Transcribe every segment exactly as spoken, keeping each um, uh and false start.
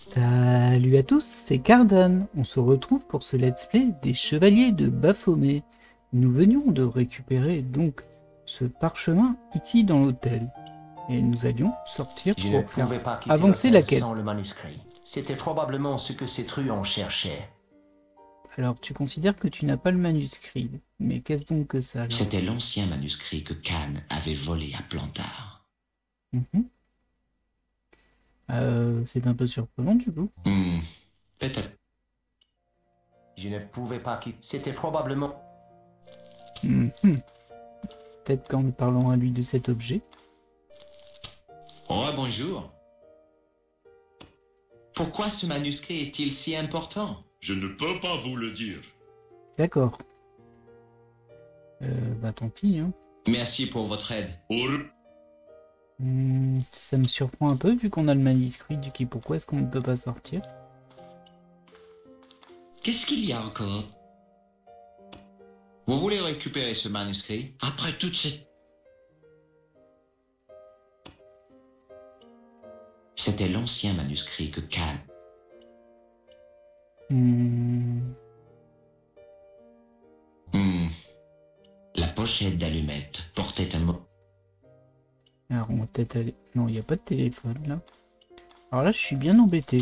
Salut à tous, c'est Cardan. On se retrouve pour ce let's play des Chevaliers de Baphomet. Nous venions de récupérer donc ce parchemin ici dans l'hôtel. Et nous allions sortir Je ne pour faire pouvais pas quitter avancer la l'hôtel quête. sans le manuscrit. C'était probablement ce que ces truands cherchaient. Alors tu considères que tu n'as pas le manuscrit. Mais qu'est-ce donc que ça alors? C'était l'ancien manuscrit que Khan avait volé à Plantard. Mhm. euh, C'est un peu surprenant du coup. Hmm, peut-être. Je ne pouvais pas quitter. C'était probablement... Mhm. Peut-être qu'en nous parlant à lui de cet objet. Oh, bonjour. Pourquoi ce manuscrit est-il si important? Je ne peux pas vous le dire. D'accord. Euh, bah tant pis hein. Merci pour votre aide. Au re- Hmm, ça me surprend un peu vu qu'on a le manuscrit, du coup pourquoi est-ce qu'on ne peut pas sortir? Qu'est-ce qu'il y a encore? Vous voulez récupérer ce manuscrit? Après toute cette... C'était l'ancien manuscrit que Khan... Hmm, Hmm. La pochette d'allumettes portait un mot. Alors on va peut-être aller... Non, il n'y a pas de téléphone là. Alors là je suis bien embêté.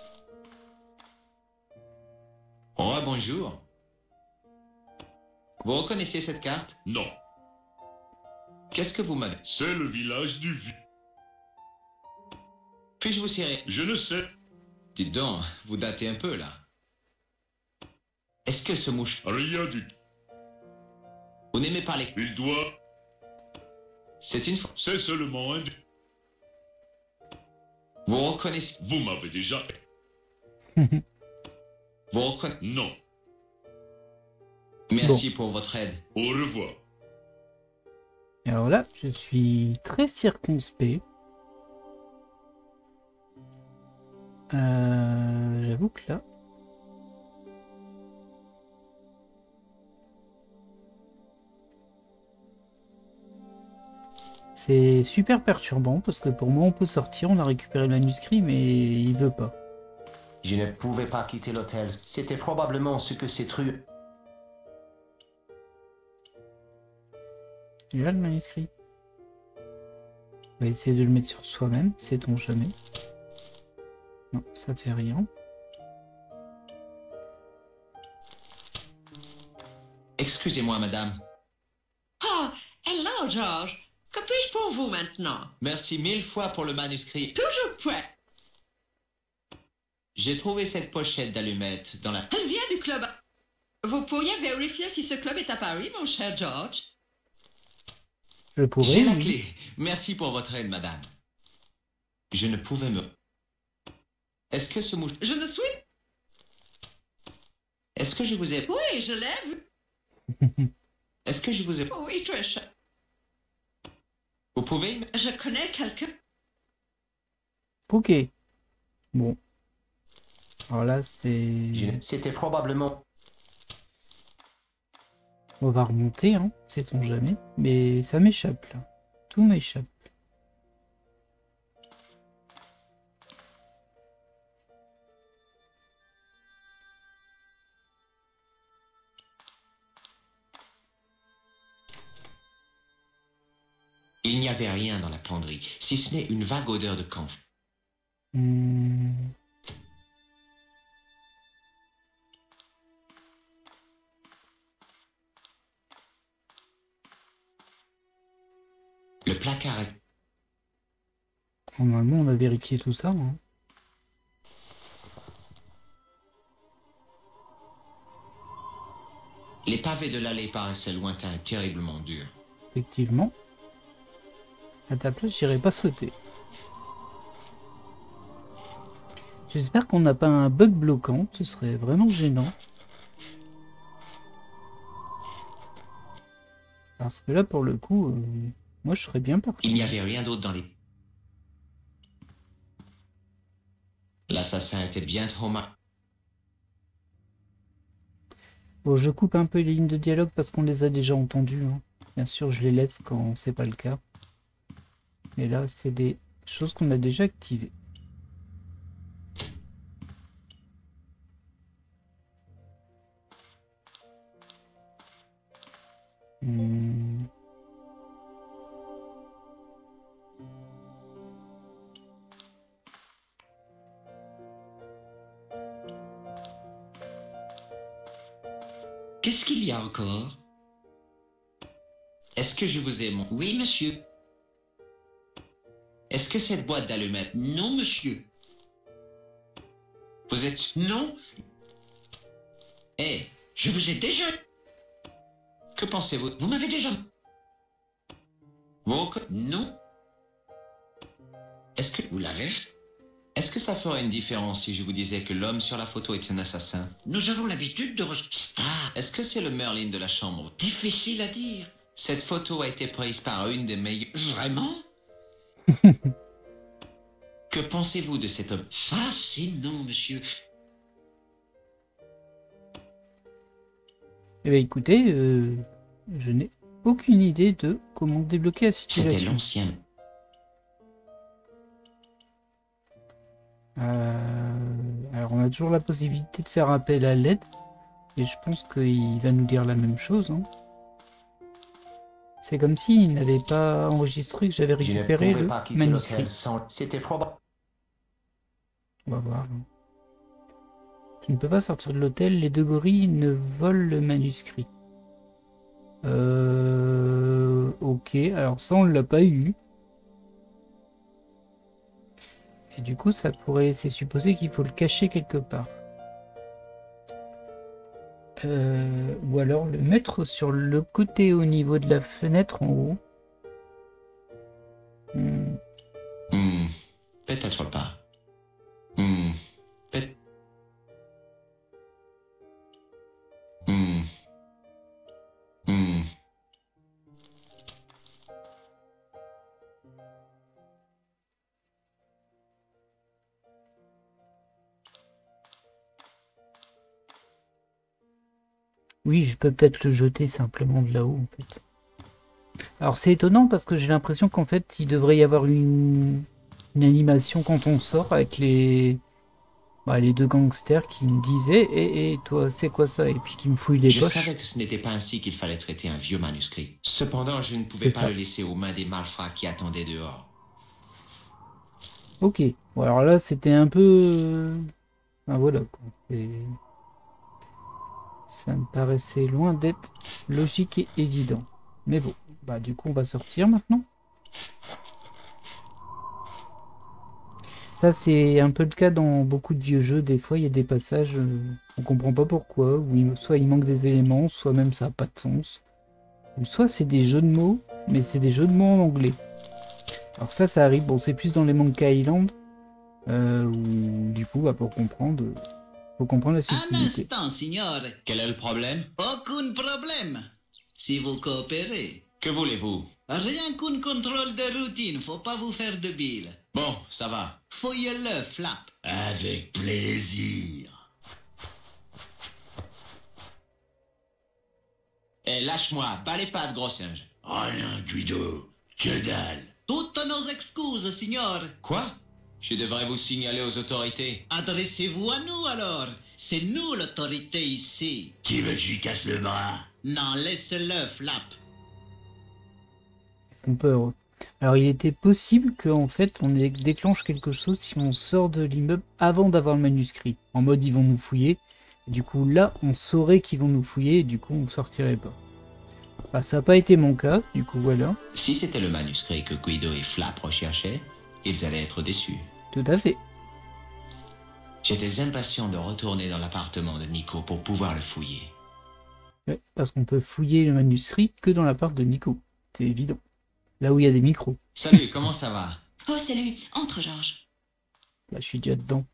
Oh, bonjour. Vous reconnaissez cette carte? Non, Qu'est-ce que vous m'avez... c'est le village du Vi. Puis-je vous serrer? Je ne sais. Dites donc, vous datez un peu là. Est-ce que ce mouche... Rien du tout. Vous n'aimez pas les... Il doit... C'est une... fo- C'est seulement un... Vous reconnaissez... Vous m'avez déjà... Vous reconnaissez... Non. Merci pour votre aide. Au revoir. Alors là je suis très circonspect. Euh, J'avoue que là... C'est super perturbant parce que pour moi on peut sortir, on a récupéré le manuscrit mais il veut pas. Je ne pouvais pas quitter l'hôtel. C'était probablement ce que ces truands... Il a le manuscrit. On va essayer de le mettre sur soi-même, sait-on jamais. Non, ça fait rien. Excusez-moi, madame. Ah, hello, George. Que puis-je pour vous maintenant? Merci mille fois pour le manuscrit. Toujours prêt. J'ai trouvé cette pochette d'allumettes dans la... Elle vient du club. Vous pourriez vérifier si ce club est à Paris, mon cher George? Je pourrais. J'ai la oui. clé. Merci pour votre aide, madame. Je ne pouvais me... Est-ce que ce mouche... Je ne suis... Est-ce que je vous ai... Oui, je l'ai vu. Est-ce que je vous ai... Oui, très cher. Vous pouvez... me- Je connais quelqu'un. Ok. Bon. Alors là, c'est... Je ne- C'était probablement... On va remonter, hein. Sait-on jamais. Mais ça m'échappe, là. Tout m'échappe. Il n'y avait rien dans la penderie, si ce n'est une vague odeur de camphre. Hmm. Le placard est... Normalement, on a vérifié tout ça, hein. Les pavés de l'allée paraissaient lointains et terriblement durs. Effectivement. À ta place, j'irai pas sauter. J'espère qu'on n'a pas un bug bloquant, ce serait vraiment gênant. Parce que là, pour le coup, euh, moi je serais bien parti. Il n'y avait rien d'autre dans les... L'assassin était bien trop mal... Bon, je coupe un peu les lignes de dialogue parce qu'on les a déjà entendues, hein. Bien sûr, je les laisse quand c'est pas le cas. Et là, c'est des choses qu'on a déjà activées. Hmm. Qu'est-ce qu'il y a encore? Est-ce que je vous ai mon... Oui, monsieur. Est-ce que cette boîte d'allumettes... Non, monsieur. Vous êtes... Non. Eh, je vous ai déjà... Que pensez-vous? Vous m'avez déjà... Vous... Non. Est-ce que vous l'avez? Est-ce que ça ferait une différence si je vous disais que l'homme sur la photo est un assassin? Nous avons l'habitude de... Ah, est-ce que c'est le Merlin de la chambre? Difficile à dire. Cette photo a été prise par une des meilleures... Vraiment? Que pensez-vous de cet homme? Fascinant, monsieur. Eh bien, écoutez, euh, je n'ai aucune idée de comment débloquer la C'était situation. l'ancien. Euh, alors, on a toujours la possibilité de faire appel à l'aide. Et je pense qu'il va nous dire la même chose. Hein. C'est comme s'il n'avait pas enregistré que j'avais Je ne récupéré pouvais le pas quitter manuscrit. l'hôtel sans... C'était probable. On va voir. Tu ne peux pas sortir de l'hôtel. Les deux gorilles ne volent le manuscrit. Euh... Ok, alors ça, on l'a pas eu. Et du coup, ça pourrait laisser supposer qu'il faut le cacher quelque part. Euh, ou alors le mettre sur le côté au niveau de la fenêtre en haut. Hmm. Hmm, peut-être pas. Hmm, peut... Hmm. Hmm. Oui, je peux peut-être le jeter simplement de là-haut en fait. Alors c'est étonnant parce que j'ai l'impression qu'en fait il devrait y avoir une, une animation quand on sort avec les, bah, les deux gangsters qui me disaient eh, eh, toi c'est quoi ça? Et puis qui me fouillent les Je poches. savais que ce n'était pas ainsi qu'il fallait traiter un vieux manuscrit. Cependant, je ne pouvais C'est pas ça. le laisser aux mains des malfrats qui attendaient dehors. Ok, bon, alors là c'était un peu... Ah voilà quoi. C'est- Ça me paraissait loin d'être logique et évident. Mais bon, bah du coup on va sortir maintenant. Ça c'est un peu le cas dans beaucoup de vieux jeux. Des fois il y a des passages, euh, on comprend pas pourquoi. Ou il- soit il manque des éléments, soit même ça n'a pas de sens. Ou soit c'est des jeux de mots, mais c'est des jeux de mots en anglais. Alors ça, ça arrive. Bon, c'est plus dans les Monkey Island. Euh, où du coup, bah, pour comprendre, euh, faut comprendre la Un subtilité. instant, signore. Quel est le problème? Aucun problème. Si vous coopérez. Que voulez-vous? Rien qu'un contrôle de routine, faut pas vous faire de bile. Bon, ça va. Fouillez-le, Flap. Avec plaisir. Eh, lâche-moi, bats les pattes, gros singe. Rien, Guido. Que dalle. Toutes nos excuses, signore. Quoi? Je devrais vous signaler aux autorités. Adressez-vous à nous alors. C'est nous l'autorité ici. Qui veut que je lui casse le bras? Non, laissez-le, Flap. On peut... Alors, il était possible qu'en fait, on dé- déclenche quelque chose si on sort de l'immeuble avant d'avoir le manuscrit. En mode, ils vont nous fouiller. Et du coup, là, on saurait qu'ils vont nous fouiller. Et du coup, on sortirait pas. Bah, ça n'a pas été mon cas. Du coup, voilà. Si c'était le manuscrit que Guido et Flap recherchaient, ils allaient être déçus. Tout à fait. J'étais impatient de retourner dans l'appartement de Nico pour pouvoir le fouiller. Ouais, parce qu'on peut fouiller le manuscrit que dans l'appart de Nico. C'est évident. Là où il y a des micros. Salut, comment ça va? Oh, salut. Entre, Georges. Là, je suis déjà dedans.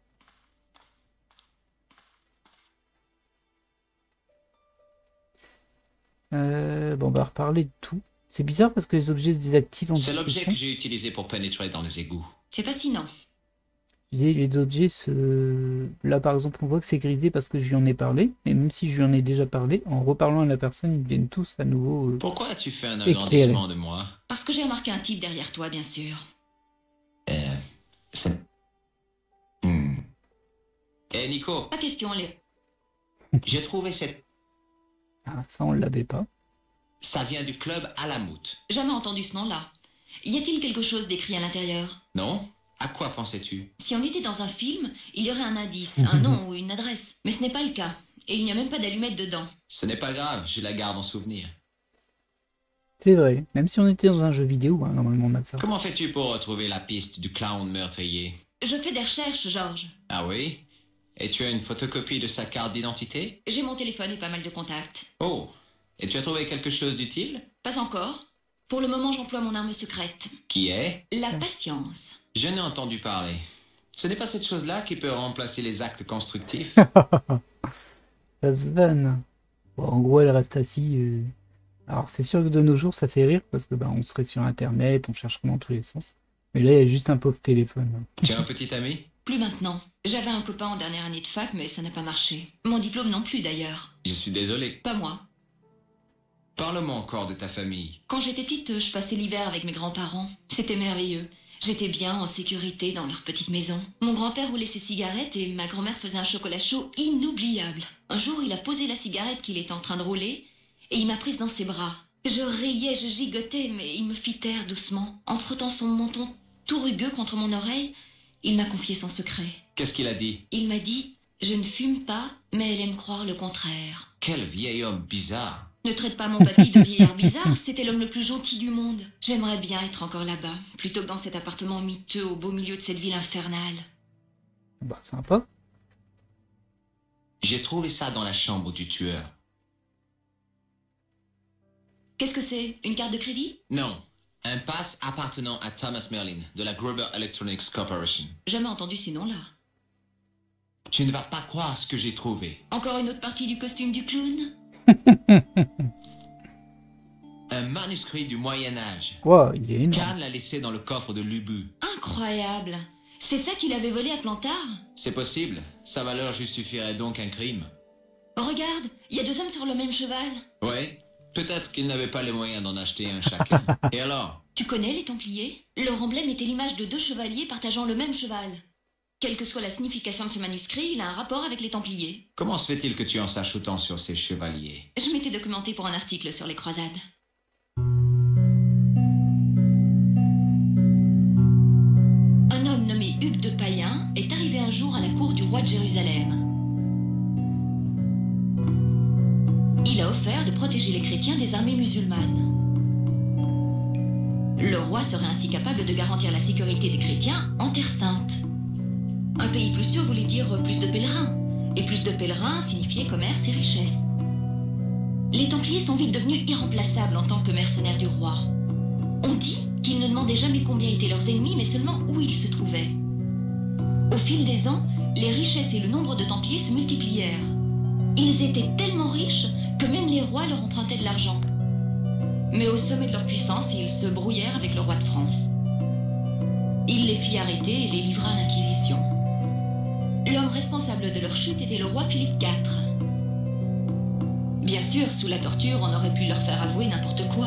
Euh, bon, on va reparler de tout. C'est bizarre parce que les objets se désactivent en C'est l'objet discussion. que j'ai utilisé pour pénétrer dans les égouts. C'est fascinant. Je disais, les objets se... Là, par exemple, on voit que c'est grisé parce que je lui en ai parlé. Et même si je lui en ai déjà parlé, en reparlant à la personne, ils deviennent tous à nouveau... euh, Pourquoi as-tu fait un Éclairé. agrandissement de moi? Parce que j'ai remarqué un type derrière toi, bien sûr. Euh... c'est- Hmm. Eh, Nico, Pas question, les... j'ai trouvé cette... Ah, ça, on l'avait pas. Ça vient du club Alamut. Jamais entendu ce nom-là. Y a-t-il quelque chose d'écrit à l'intérieur? Non? À quoi pensais-tu? Si on était dans un film, il y aurait un indice, un nom ou une adresse. Mais ce n'est pas le cas. Et il n'y a même pas d'allumette dedans. Ce n'est pas grave, je la garde en souvenir. C'est vrai, même si on était dans un jeu vidéo, hein, normalement on a ça. Comment fais-tu pour retrouver la piste du clown meurtrier? Je fais des recherches, Georges. Ah oui? Et tu as une photocopie de sa carte d'identité? J'ai mon téléphone et pas mal de contacts. Oh! Et tu as trouvé quelque chose d'utile? Pas encore. Pour le moment, j'emploie mon arme secrète. Qui est? La patience. Je n'ai entendu parler. Ce n'est pas cette chose-là qui peut remplacer les actes constructifs? Ça se vanne. Bon, en gros, elle reste assise. Euh... Alors, c'est sûr que de nos jours, ça fait rire parce que bah, on serait sur Internet, on cherche dans tous les sens. Mais là, il y a juste un pauvre téléphone. Tu as un petit ami? Plus maintenant. J'avais un copain en dernière année de fac, mais ça n'a pas marché. Mon diplôme non plus, d'ailleurs. Je suis désolé. Pas moi. Parle-moi encore de ta famille. Quand j'étais petite, je passais l'hiver avec mes grands-parents. C'était merveilleux. J'étais bien en sécurité dans leur petite maison. Mon grand-père roulait ses cigarettes et ma grand-mère faisait un chocolat chaud inoubliable. Un jour, il a posé la cigarette qu'il était en train de rouler et il m'a prise dans ses bras. Je riais, je gigotais, mais il me fit taire doucement. En frottant son menton tout rugueux contre mon oreille, il m'a confié son secret. Qu'est-ce qu'il a dit? Il m'a dit « Je ne fume pas, mais elle aime croire le contraire. » Quel vieil homme bizarre. Ne traite pas mon papy de vieillard bizarre, c'était l'homme le plus gentil du monde. J'aimerais bien être encore là-bas, plutôt que dans cet appartement miteux au beau milieu de cette ville infernale. Bah, sympa. J'ai trouvé ça dans la chambre du tueur. Qu'est-ce que c'est? Une carte de crédit? Non. Un pass appartenant à Thomas Merlin, de la Gruber Electronics Corporation. Jamais entendu ces noms-là. Tu ne vas pas croire ce que j'ai trouvé. Encore une autre partie du costume du clown? Un manuscrit du Moyen-Âge. Wow, il est énorme. Kahn l'a laissé dans le coffre de l'Ubu. Incroyable. C'est ça qu'il avait volé à Plantard? C'est possible. Sa valeur justifierait donc un crime. Regarde, il y a deux hommes sur le même cheval. Ouais. Peut-être qu'ils n'avaient pas les moyens d'en acheter un chacun. Et alors? Tu connais les Templiers? Leur emblème était l'image de deux chevaliers partageant le même cheval. Quelle que soit la signification de ce manuscrit, il a un rapport avec les Templiers. Comment se fait-il que tu en saches autant sur ces chevaliers? Je m'étais documenté pour un article sur les croisades. Un homme nommé Hugues de Payen est arrivé un jour à la cour du roi de Jérusalem. Il a offert de protéger les chrétiens des armées musulmanes. Le roi serait ainsi capable de garantir la sécurité des chrétiens en Terre Sainte. Un pays plus sûr voulait dire plus de pèlerins, et plus de pèlerins signifiait commerce et richesse. Les Templiers sont vite devenus irremplaçables en tant que mercenaires du roi. On dit qu'ils ne demandaient jamais combien étaient leurs ennemis, mais seulement où ils se trouvaient. Au fil des ans, les richesses et le nombre de Templiers se multiplièrent. Ils étaient tellement riches que même les rois leur empruntaient de l'argent. Mais au sommet de leur puissance, ils se brouillèrent avec le roi de France. Il les fit arrêter et les livra à l'inquisition. L'homme responsable de leur chute était le roi Philippe quatre. Bien sûr, sous la torture, on aurait pu leur faire avouer n'importe quoi.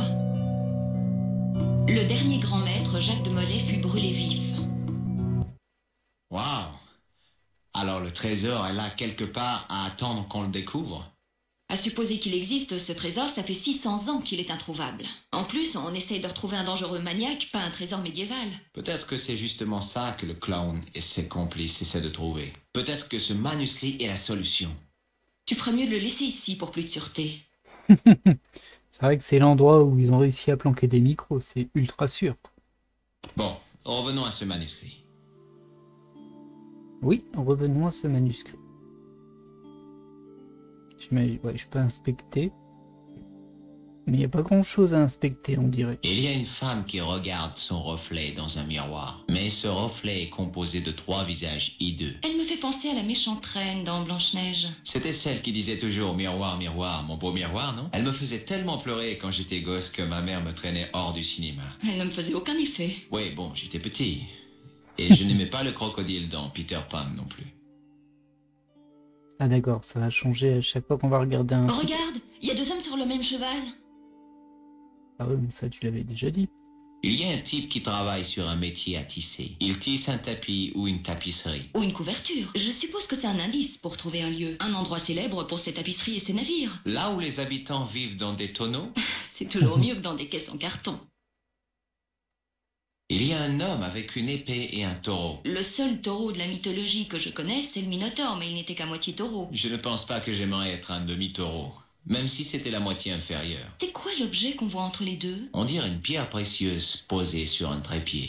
Le dernier grand maître, Jacques de Molay, fut brûlé vif. Waouh! Alors le trésor est là quelque part à attendre qu'on le découvre? À supposer qu'il existe, ce trésor, ça fait six cents ans qu'il est introuvable. En plus, on essaye de retrouver un dangereux maniaque, pas un trésor médiéval. Peut-être que c'est justement ça que le clown et ses complices essaient de trouver. Peut-être que ce manuscrit est la solution. Tu ferais mieux de le laisser ici pour plus de sûreté. C'est vrai que c'est l'endroit où ils ont réussi à planquer des micros, c'est ultra sûr. Bon, revenons à ce manuscrit. Oui, revenons à ce manuscrit. Ouais, je peux inspecter. Mais il n'y a pas grand chose à inspecter, on dirait. Il y a une femme qui regarde son reflet dans un miroir. Mais ce reflet est composé de trois visages hideux. Elle me fait penser à la méchante reine dans Blanche-Neige. C'était celle qui disait toujours « Miroir, miroir, mon beau miroir », non? Elle me faisait tellement pleurer quand j'étais gosse que ma mère me traînait hors du cinéma. Elle ne me faisait aucun effet. Oui, bon, j'étais petit. Et je n'aimais pas le crocodile dans Peter Pan non plus. Ah d'accord, ça va changer à chaque fois qu'on va regarder un... Regarde, il y a deux hommes sur le même cheval. Ah oui, mais ça tu l'avais déjà dit. Il y a un type qui travaille sur un métier à tisser. Il tisse un tapis ou une tapisserie. Ou une couverture. Je suppose que c'est un indice pour trouver un lieu. Un endroit célèbre pour ses tapisseries et ses navires. Là où les habitants vivent dans des tonneaux? C'est toujours mieux que dans des caisses en carton. Il y a un homme avec une épée et un taureau. Le seul taureau de la mythologie que je connaisse, c'est le Minotaure, mais il n'était qu'à moitié taureau. Je ne pense pas que j'aimerais être un demi-taureau, même si c'était la moitié inférieure. C'est quoi l'objet qu'on voit entre les deux? On dirait une pierre précieuse posée sur un trépied.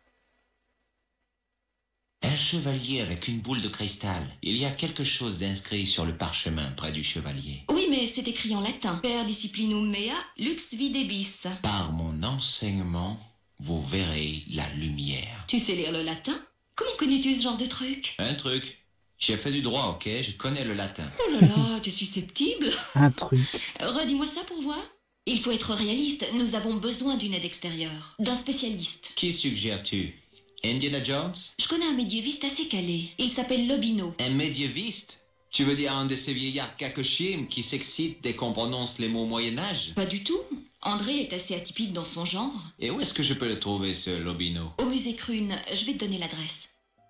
Un chevalier avec une boule de cristal. Il y a quelque chose d'inscrit sur le parchemin près du chevalier. Oui, mais c'est écrit en latin. Per disciplinum mea, lux videbis. Par mon enseignement, vous verrez la lumière. Tu sais lire le latin? Comment connais-tu ce genre de truc? Un truc. J'ai fait du droit, ok? Je connais le latin. Oh là là, t'es susceptible. Un truc. Redis-moi ça pour voir. Il faut être réaliste. Nous avons besoin d'une aide extérieure. D'un spécialiste. Qui suggères-tu? Indiana Jones? Je connais un médiéviste assez calé. Il s'appelle Lobino. Un médiéviste? Tu veux dire un de ces vieillards cacochimes qui s'excitent dès qu'on prononce les mots Moyen-Âge? Pas du tout. André est assez atypique dans son genre. Et où est-ce que je peux le trouver, ce Lobino? Au musée Crune. Je vais te donner l'adresse.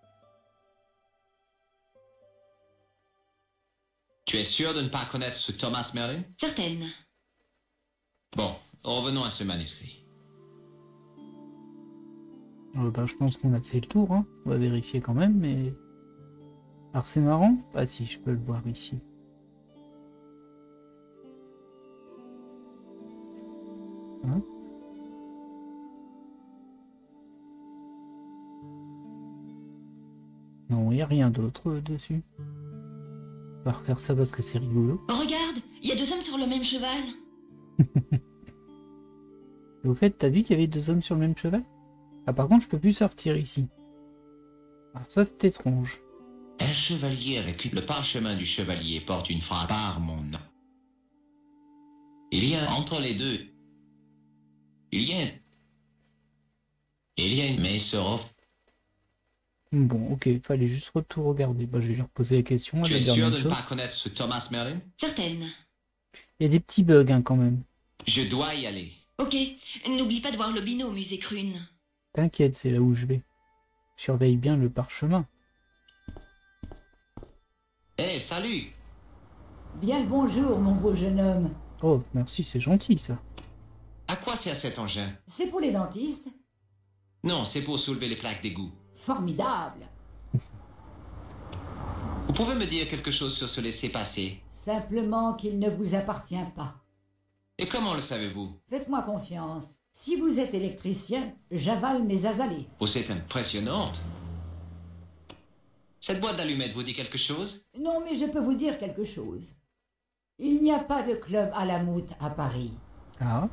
Tu es sûr de ne pas connaître ce Thomas Merlin? Certaine. Bon, revenons à ce manuscrit. Euh, bah, je pense qu'on a fait le tour, hein. On va vérifier quand même, mais... Alors c'est marrant? Ah si, je peux le voir ici. Hein? Non, il n'y a rien d'autre euh, dessus. On va refaire ça parce que c'est rigolo. Regarde, il y a deux hommes sur le même cheval. Et au fait, t'as vu qu'il y avait deux hommes sur le même cheval? Ah par contre, je peux plus sortir ici. Alors ça, c'est étrange. Un chevalier avec une... Le parchemin du chevalier porte une phrase par mon nom. Il y a entre les deux... Il y a un... Il y a une... Mais Sorov... Bon, ok, fallait juste tout regarder. Bah, je vais leur poser la question. Tu Elle es va dire sûr la de même ne chose. pas connaître ce Thomas Merlin? Certaine. Il y a des petits bugs hein, quand même. Je dois y aller. Ok, n'oublie pas de voir Lobino au musée Crune. T'inquiète, c'est là où je vais. Surveille bien le parchemin. Eh, salut! Bien le bonjour, mon beau jeune homme. Oh, merci, c'est gentil ça. À quoi sert cet engin? C'est pour les dentistes? Non, c'est pour soulever les plaques d'égout. Formidable. Vous pouvez me dire quelque chose sur ce laisser-passer? Simplement qu'il ne vous appartient pas. Et comment le savez-vous? Faites-moi confiance. Si vous êtes électricien, j'avale mes azalées. Vous êtes impressionnante. Cette boîte d'allumettes vous dit quelque chose? Non, mais je peux vous dire quelque chose. Il n'y a pas de club à la moute à Paris. Ah,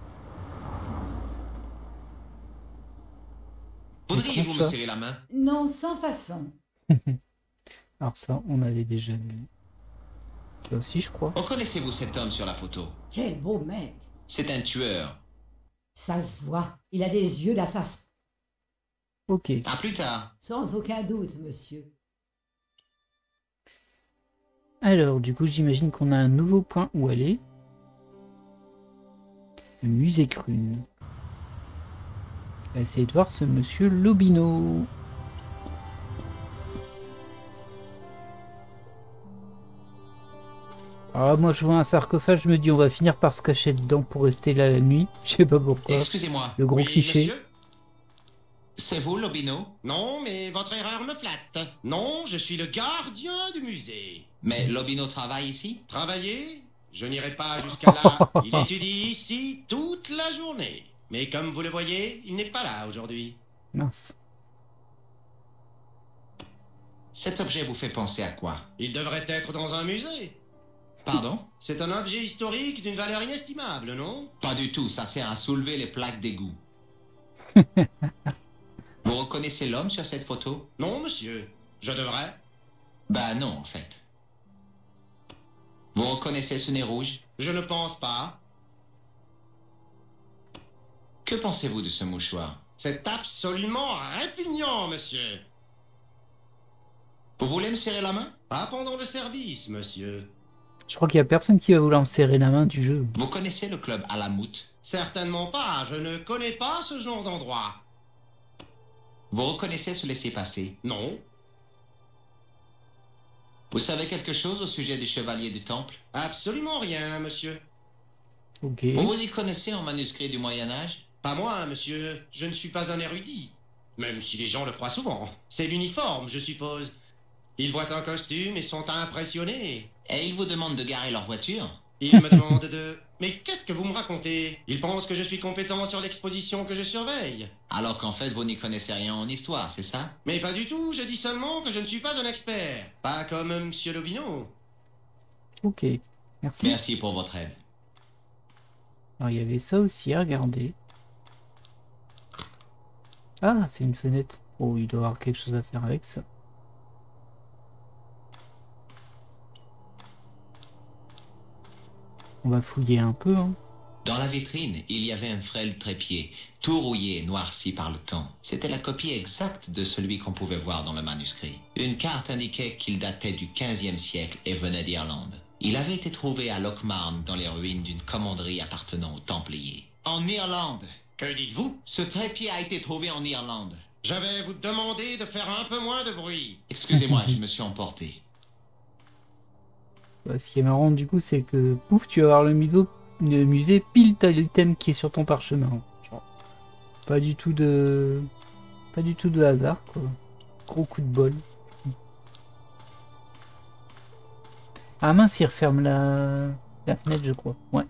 Voudriez-vous étrange, me ça. serrer la main? Non, sans façon. alors ça, on avait déjà vu. Ça aussi, je crois. Reconnaissez-vous cet homme sur la photo? Quel beau mec. C'est un tueur. Ça se voit. Il a des yeux d'assassin. Ok. À plus tard. Sans aucun doute, monsieur. Alors, du coup, j'imagine qu'on a un nouveau point où aller. Le musée Crune. On va essayer de voir ce monsieur Lobino. Alors moi, je vois un sarcophage, je me dis on va finir par se cacher dedans pour rester là la nuit. Je sais pas pourquoi. Excusez-moi. Le gros Oui, cliché. monsieur? C'est vous, Lobino? Non, mais votre erreur me flatte. Non, je suis le gardien du musée. Mais Lobino travaille ici? Travailler? Je n'irai pas jusqu'à là. Il étudie ici toute la journée. Mais comme vous le voyez, il n'est pas là aujourd'hui. Mince. Cet objet vous fait penser à quoi? Il devrait être dans un musée. Pardon? C'est un objet historique d'une valeur inestimable, non? Pas du tout, ça sert à soulever les plaques d'égout. Vous reconnaissez l'homme sur cette photo? Non, monsieur. Je devrais. Bah non, en fait. Vous reconnaissez ce nez rouge? Je ne pense pas. Que pensez-vous de ce mouchoir? C'est absolument répugnant, monsieur. Vous voulez me serrer la main? Pas pendant le service, monsieur. Je crois qu'il y a personne qui va vouloir me serrer la main du jeu. Vous connaissez le club à la moute? Certainement pas. Je ne connais pas ce genre d'endroit. Vous reconnaissez ce laisser-passer? Non. Vous savez quelque chose au sujet du chevalier du temple? Absolument rien, monsieur. Ok. Vous vous y connaissez en manuscrit du Moyen-Âge? Pas moi, monsieur. Je ne suis pas un érudit. Même si les gens le croient souvent. C'est l'uniforme, je suppose. Ils voient un costume et sont impressionnés. Et ils vous demandent de garer leur voiture? Ils me demandent de... Mais qu'est-ce que vous me racontez? Ils pensent que je suis compétent sur l'exposition que je surveille. Alors qu'en fait, vous n'y connaissez rien en histoire, c'est ça? Mais pas du tout, je dis seulement que je ne suis pas un expert. Pas comme euh, Monsieur Lobineau. Ok, merci. Merci pour votre aide. Alors il y avait ça aussi à regarder. Ah, c'est une fenêtre. Oh, il doit y avoir quelque chose à faire avec ça. On va fouiller un peu, hein. Dans la vitrine, il y avait un frêle trépied, tout rouillé et noirci par le temps. C'était la copie exacte de celui qu'on pouvait voir dans le manuscrit. Une carte indiquait qu'il datait du quinzième siècle et venait d'Irlande. Il avait été trouvé à Lochmarn dans les ruines d'une commanderie appartenant aux Templiers. En Irlande! Que dites-vous? Ce trépied a été trouvé en Irlande. Je vais vous demander de faire un peu moins de bruit. Excusez-moi, je me suis emporté. Bah, ce qui est marrant du coup, c'est que pouf, tu vas avoir le, museau, le musée pile t'as l'item qui est sur ton parchemin. Genre, pas du tout de, pas du tout de hasard quoi. Gros coup de bol. Ah mince, il referme la, la fenêtre, je crois. Ouais.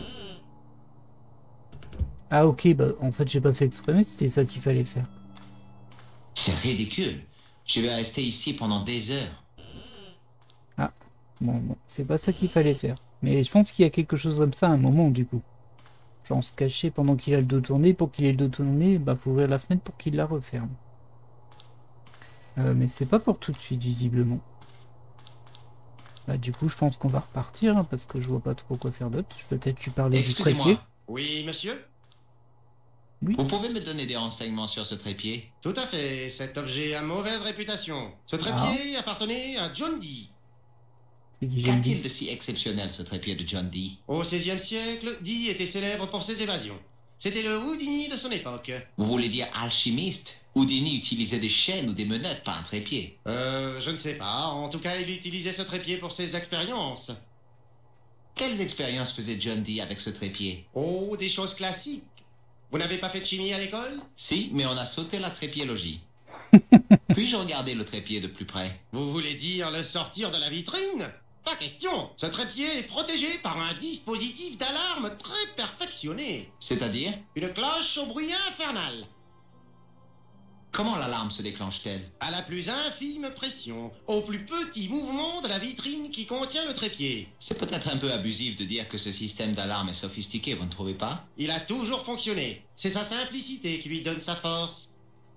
Ah ok, bah en fait j'ai pas fait exprès, mais c'était ça qu'il fallait faire. C'est ridicule. Je vais rester ici pendant des heures. Ah, bon, bon, c'est pas ça qu'il fallait faire. Mais je pense qu'il y a quelque chose comme ça à un moment du coup. Genre se cacher pendant qu'il a le dos tourné, pour qu'il ait le dos tourné, bah faut ouvrir la fenêtre pour qu'il la referme. Euh, mais c'est pas pour tout de suite visiblement. Bah du coup je pense qu'on va repartir, hein, parce que je vois pas trop quoi faire d'autre. Je peux peut-être lui parler du trépied. Excusez-moi, Oui, monsieur? vous pouvez me donner des renseignements sur ce trépied? Tout à fait. Cet objet a mauvaise réputation. Ce trépied appartenait à John Dee. C'est qui j'aime Qu'a-t-il bien. de si exceptionnel ce trépied de John Dee? Au seizième siècle, Dee était célèbre pour ses évasions. C'était le Houdini de son époque. Vous voulez dire alchimiste? Houdini utilisait des chaînes ou des menottes, pas un trépied. Euh, je ne sais pas. En tout cas, il utilisait ce trépied pour ses expériences. Quelles expériences faisait John Dee avec ce trépied? Oh, des choses classiques. Vous n'avez pas fait de chimie à l'école? Si, mais on a sauté la trépiologie. Puis-je regarder le trépied de plus près? Vous voulez dire le sortir de la vitrine? Pas question. Ce trépied est protégé par un dispositif d'alarme très perfectionné. C'est-à-dire? Une cloche au bruit infernal. Comment l'alarme se déclenche-t-elle? À la plus infime pression, au plus petit mouvement de la vitrine qui contient le trépied. C'est peut-être un peu abusif de dire que ce système d'alarme est sophistiqué, vous ne trouvez pas? Il a toujours fonctionné. C'est sa simplicité qui lui donne sa force.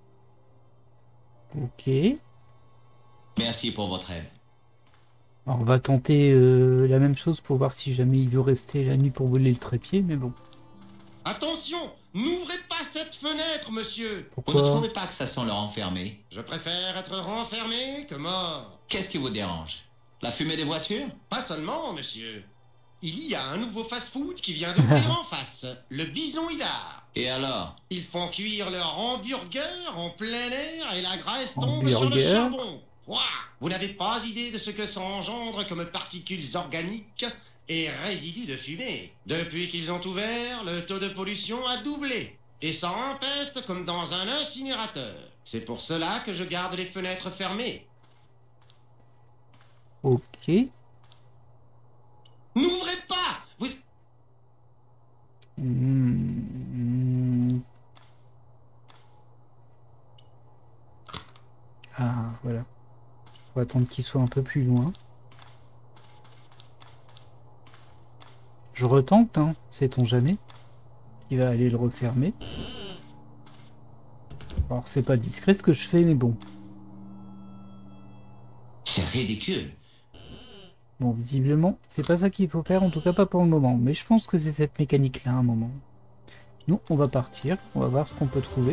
Ok. Merci pour votre aide. Alors, on va tenter euh, la même chose pour voir si jamais il veut rester la nuit pour voler le trépied, mais bon. Attention, n'ouvrez pas cette fenêtre, monsieur. Vous ne Pourquoi? trouvez pas que ça sent le renfermé? Je préfère être renfermé que mort. Qu'est-ce qui vous dérange? La fumée des voitures? Pas seulement, monsieur. Il y a un nouveau fast-food qui vient d'ouvrir en face, le Bison Hilar. Et alors? Ils font cuire leur hamburger en plein air et la graisse tombe sur le Hamburger. charbon. Ouah, vous n'avez pas idée de ce que ça engendre comme particules organiques et résidus de fumée. Depuis qu'ils ont ouvert, le taux de pollution a doublé. Et ça empeste comme dans un incinérateur. C'est pour cela que je garde les fenêtres fermées. Ok. N'ouvrez pas! Vous... Hmm. Ah, voilà. On va attendre qu'il soit un peu plus loin. Je retente, hein, sait-on jamais. Il va aller le refermer. Alors c'est pas discret ce que je fais, mais bon. C'est ridicule. Bon, visiblement, c'est pas ça qu'il faut faire, en tout cas pas pour le moment. Mais je pense que c'est cette mécanique-là, à un moment. Nous, on va partir, on va voir ce qu'on peut trouver.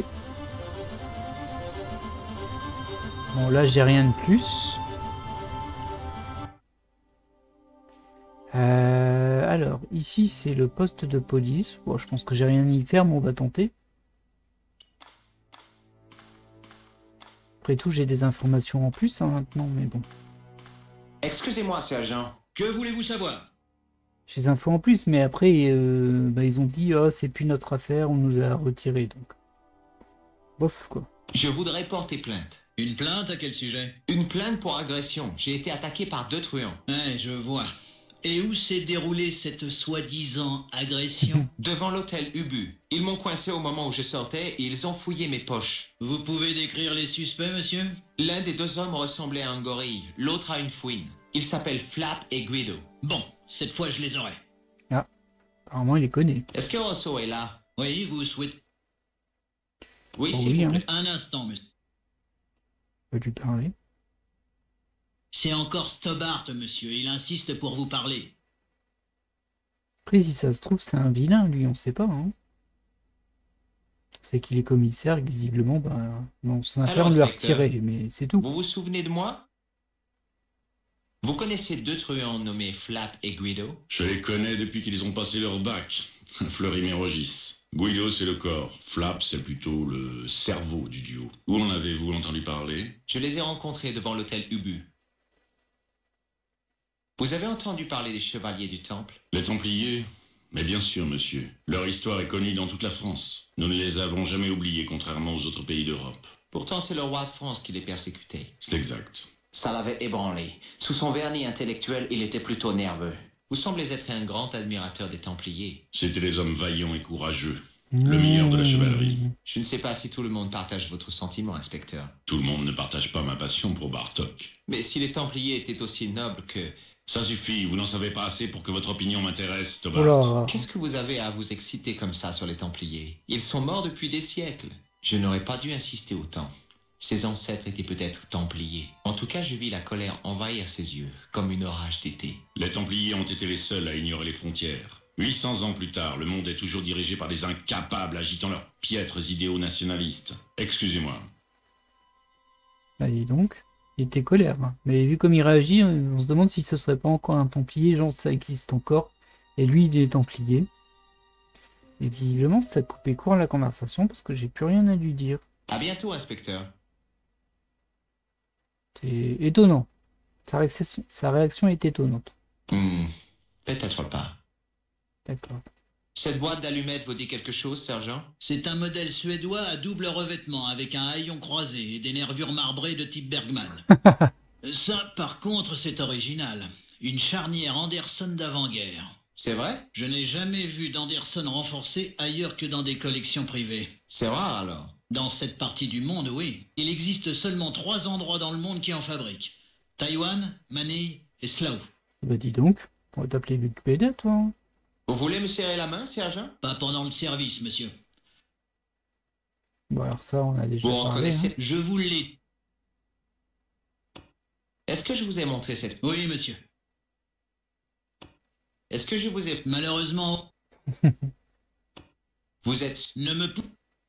Bon, là, j'ai rien de plus. Euh, alors, ici, c'est le poste de police. Bon, je pense que j'ai rien à y faire, mais on va tenter. Après tout, j'ai des informations en plus, hein, maintenant, mais bon. Excusez-moi, sergent. Que voulez-vous savoir? chez Info en plus, mais après, euh, bah, ils ont dit, oh, c'est plus notre affaire, on nous a retiré, donc. Bof, quoi. Je voudrais porter plainte. Une plainte à quel sujet? Une plainte pour agression. J'ai été attaqué par deux truands. Ouais, je vois. Et où s'est déroulée cette soi-disant agression? Devant l'hôtel Ubu. Ils m'ont coincé au moment où je sortais et ils ont fouillé mes poches. Vous pouvez décrire les suspects, monsieur? L'un des deux hommes ressemblait à un gorille, l'autre à une fouine. Ils s'appellent Flap et Guido. Bon, cette fois je les aurai. Ah, apparemment il les connaît. Est-ce que Rosso est là? Oui, vous souhaitez... Oui, Oh s'il oui, vous hein. plaît. Un instant, monsieur. On va lui parler. C'est encore Stobart, monsieur. Il insiste pour vous parler. Après, si ça se trouve, c'est un vilain, lui, on sait pas. Hein. C'est qu'il est commissaire, et que visiblement, ben, non, son affaire, Alors, on lui a inspecteur, retiré, mais c'est tout. Vous vous souvenez de moi? Vous connaissez deux truands nommés Flap et Guido? Je les connais depuis qu'ils ont passé leur bac. Fleury-Mérogis. Guido, c'est le corps. Flap, c'est plutôt le cerveau du duo. Où en avez-vous entendu parler? Je les ai rencontrés devant l'hôtel Ubu. Vous avez entendu parler des chevaliers du Temple? Les Templiers? Mais bien sûr, monsieur. Leur histoire est connue dans toute la France. Nous ne les avons jamais oubliés, contrairement aux autres pays d'Europe. Pourtant, c'est le roi de France qui les persécutait. C'est exact. Ça l'avait ébranlé. Sous son vernis intellectuel, il était plutôt nerveux. Vous semblez être un grand admirateur des Templiers. C'étaient des hommes vaillants et courageux. Le meilleur de la chevalerie. Je ne sais pas si tout le monde partage votre sentiment, inspecteur. Tout le monde ne partage pas ma passion pour Bartok. Mais si les Templiers étaient aussi nobles que... Ça suffit, vous n'en savez pas assez pour que votre opinion m'intéresse, Stobart. Oula. Qu'est-ce que vous avez à vous exciter comme ça sur les Templiers? Ils sont morts depuis des siècles. Je n'aurais pas dû insister autant. Ses ancêtres étaient peut-être Templiers. En tout cas, je vis la colère envahir ses yeux, comme une orage d'été. Les Templiers ont été les seuls à ignorer les frontières. huit cents ans plus tard, le monde est toujours dirigé par des incapables agitant leurs piètres idéaux nationalistes. Excusez-moi. Bah, dis donc, il était colère. Hein. Mais vu comme il réagit, on se demande si ce serait pas encore un Templier, genre ça existe encore. Et lui, il est Templier. Et visiblement, ça a coupé court à la conversation parce que j'ai plus rien à lui dire. À bientôt, inspecteur. C'est étonnant. Sa réaction, sa réaction est étonnante. Hmm, peut-être pas. D'accord. Cette boîte d'allumettes vous dit quelque chose, sergent? C'est un modèle suédois à double revêtement avec un haillon croisé et des nervures marbrées de type Bergman. Ça, par contre, c'est original. Une charnière Anderson d'avant-guerre. C'est vrai? Je n'ai jamais vu d'Anderson renforcé ailleurs que dans des collections privées. C'est rare alors. Dans cette partie du monde, oui. Il existe seulement trois endroits dans le monde qui en fabriquent. Taïwan, Manille et Slough. Bah dis donc, on va t'appeler Wikipédia, toi. Vous voulez me serrer la main, sergent? Pas pendant le service, monsieur. Bon alors ça, on a déjà Vous parlé. Hein. reconnaissez... Je vous l'ai. Est-ce que je vous ai montré cette... Oui, monsieur. Est-ce que je vous ai... Malheureusement, Vous êtes... ne me... pou-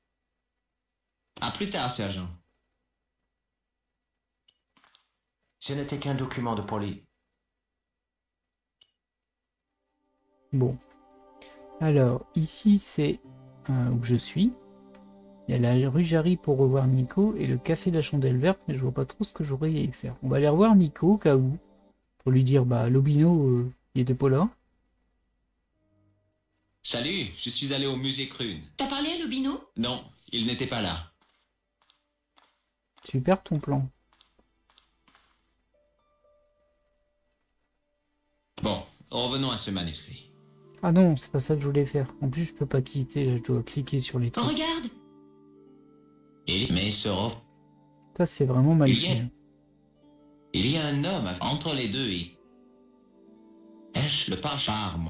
À plus tard, sergent. Ce n'était qu'un document de police. Bon. Alors, ici, c'est euh, où je suis. Il y a la rue Jarry pour revoir Nico et le café de la Chandelle Verte, mais je vois pas trop ce que j'aurais à y faire. On va aller revoir Nico au cas où. Pour lui dire, bah, Lobino, euh, il était pas là. Salut, je suis allé au musée Crune. T'as parlé à Lobino? Non, il n'était pas là. Super ton plan. Bon, revenons à ce manuscrit. Ah non, c'est pas ça que je voulais faire. En plus, je peux pas quitter, je dois cliquer sur les trucs. Regarde, Et... Mais ce rof- Ça, c'est vraiment mal Il y fait. est. Il y a un homme entre les deux et... Est-ce le pas charme?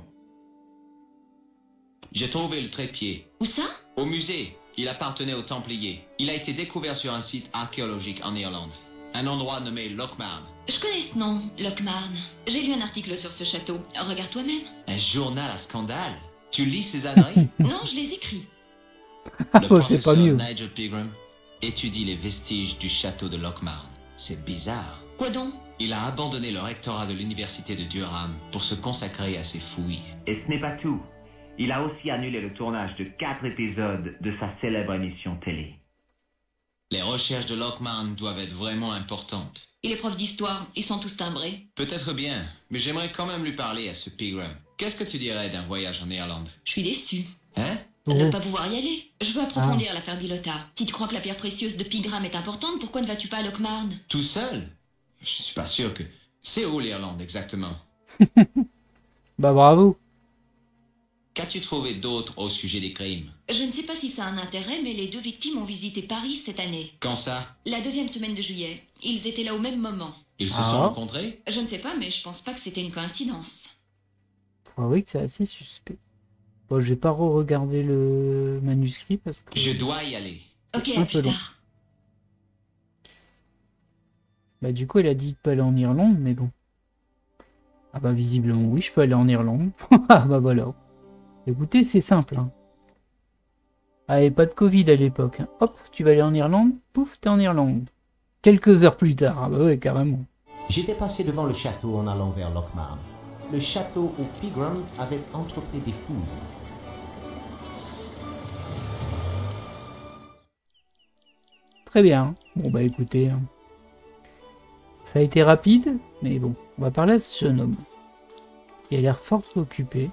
J'ai trouvé le trépied. où ça? Au musée. Il appartenait aux Templiers. Il a été découvert sur un site archéologique en Irlande. Un endroit nommé Lochmarn. Je connais ce nom, Lochmarn. J'ai lu un article sur ce château. Regarde toi-même. Un journal à scandale. Tu lis ces âneries? Non, je les écris. Le Oh, c'est pas professeur mieux. Nigel Pegram étudie les vestiges du château de Lochmarn. C'est bizarre. Quoi donc? Il a abandonné le rectorat de l'université de Durham pour se consacrer à ses fouilles. Et ce n'est pas tout. Il a aussi annulé le tournage de quatre épisodes de sa célèbre émission télé. Les recherches de Lockman doivent être vraiment importantes. Et les profs d'histoire, ils sont tous timbrés. Peut-être bien, mais j'aimerais quand même lui parler à ce Pegram. Qu'est-ce que tu dirais d'un voyage en Irlande? Je suis déçue. Hein? De ne Oh. pas pouvoir y aller. Je veux approfondir l'affaire Bilota. Si tu crois que la pierre précieuse de Pigram est importante, pourquoi ne vas-tu pas à Lockmarn? Tout seul? Je suis pas sûr que... C'est où l'Irlande exactement? Bah bravo. Qu'as-tu trouvé d'autre au sujet des crimes? Je ne sais pas si ça a un intérêt, mais les deux victimes ont visité Paris cette année. Quand ça? La deuxième semaine de juillet. Ils étaient là au même moment. Ils se Ah. sont rencontrés? Je ne sais pas, mais je pense pas que c'était une coïncidence. Faut avouer que c'est assez suspect. Bon, j'ai pas re-regardé le manuscrit parce que... Je dois y aller. Ok, un à peu plus long. tard. Bah du coup, elle a dit de pas aller en Irlande, mais bon. Ah bah visiblement, oui, je peux aller en Irlande. Ah bah voilà. Écoutez, c'est simple. Hein. Ah, et pas de Covid à l'époque. Hein. Hop, tu vas aller en Irlande, pouf, t'es en Irlande. Quelques heures plus tard, ah bah ouais, carrément. J'étais passé devant le château en allant vers Lockmarn. Le château où Pegram avait entrepris des fouilles. Très bien. Bon bah écoutez, hein. Ça a été rapide, mais bon, on va parler à ce jeune homme. Il a l'air fort occupé.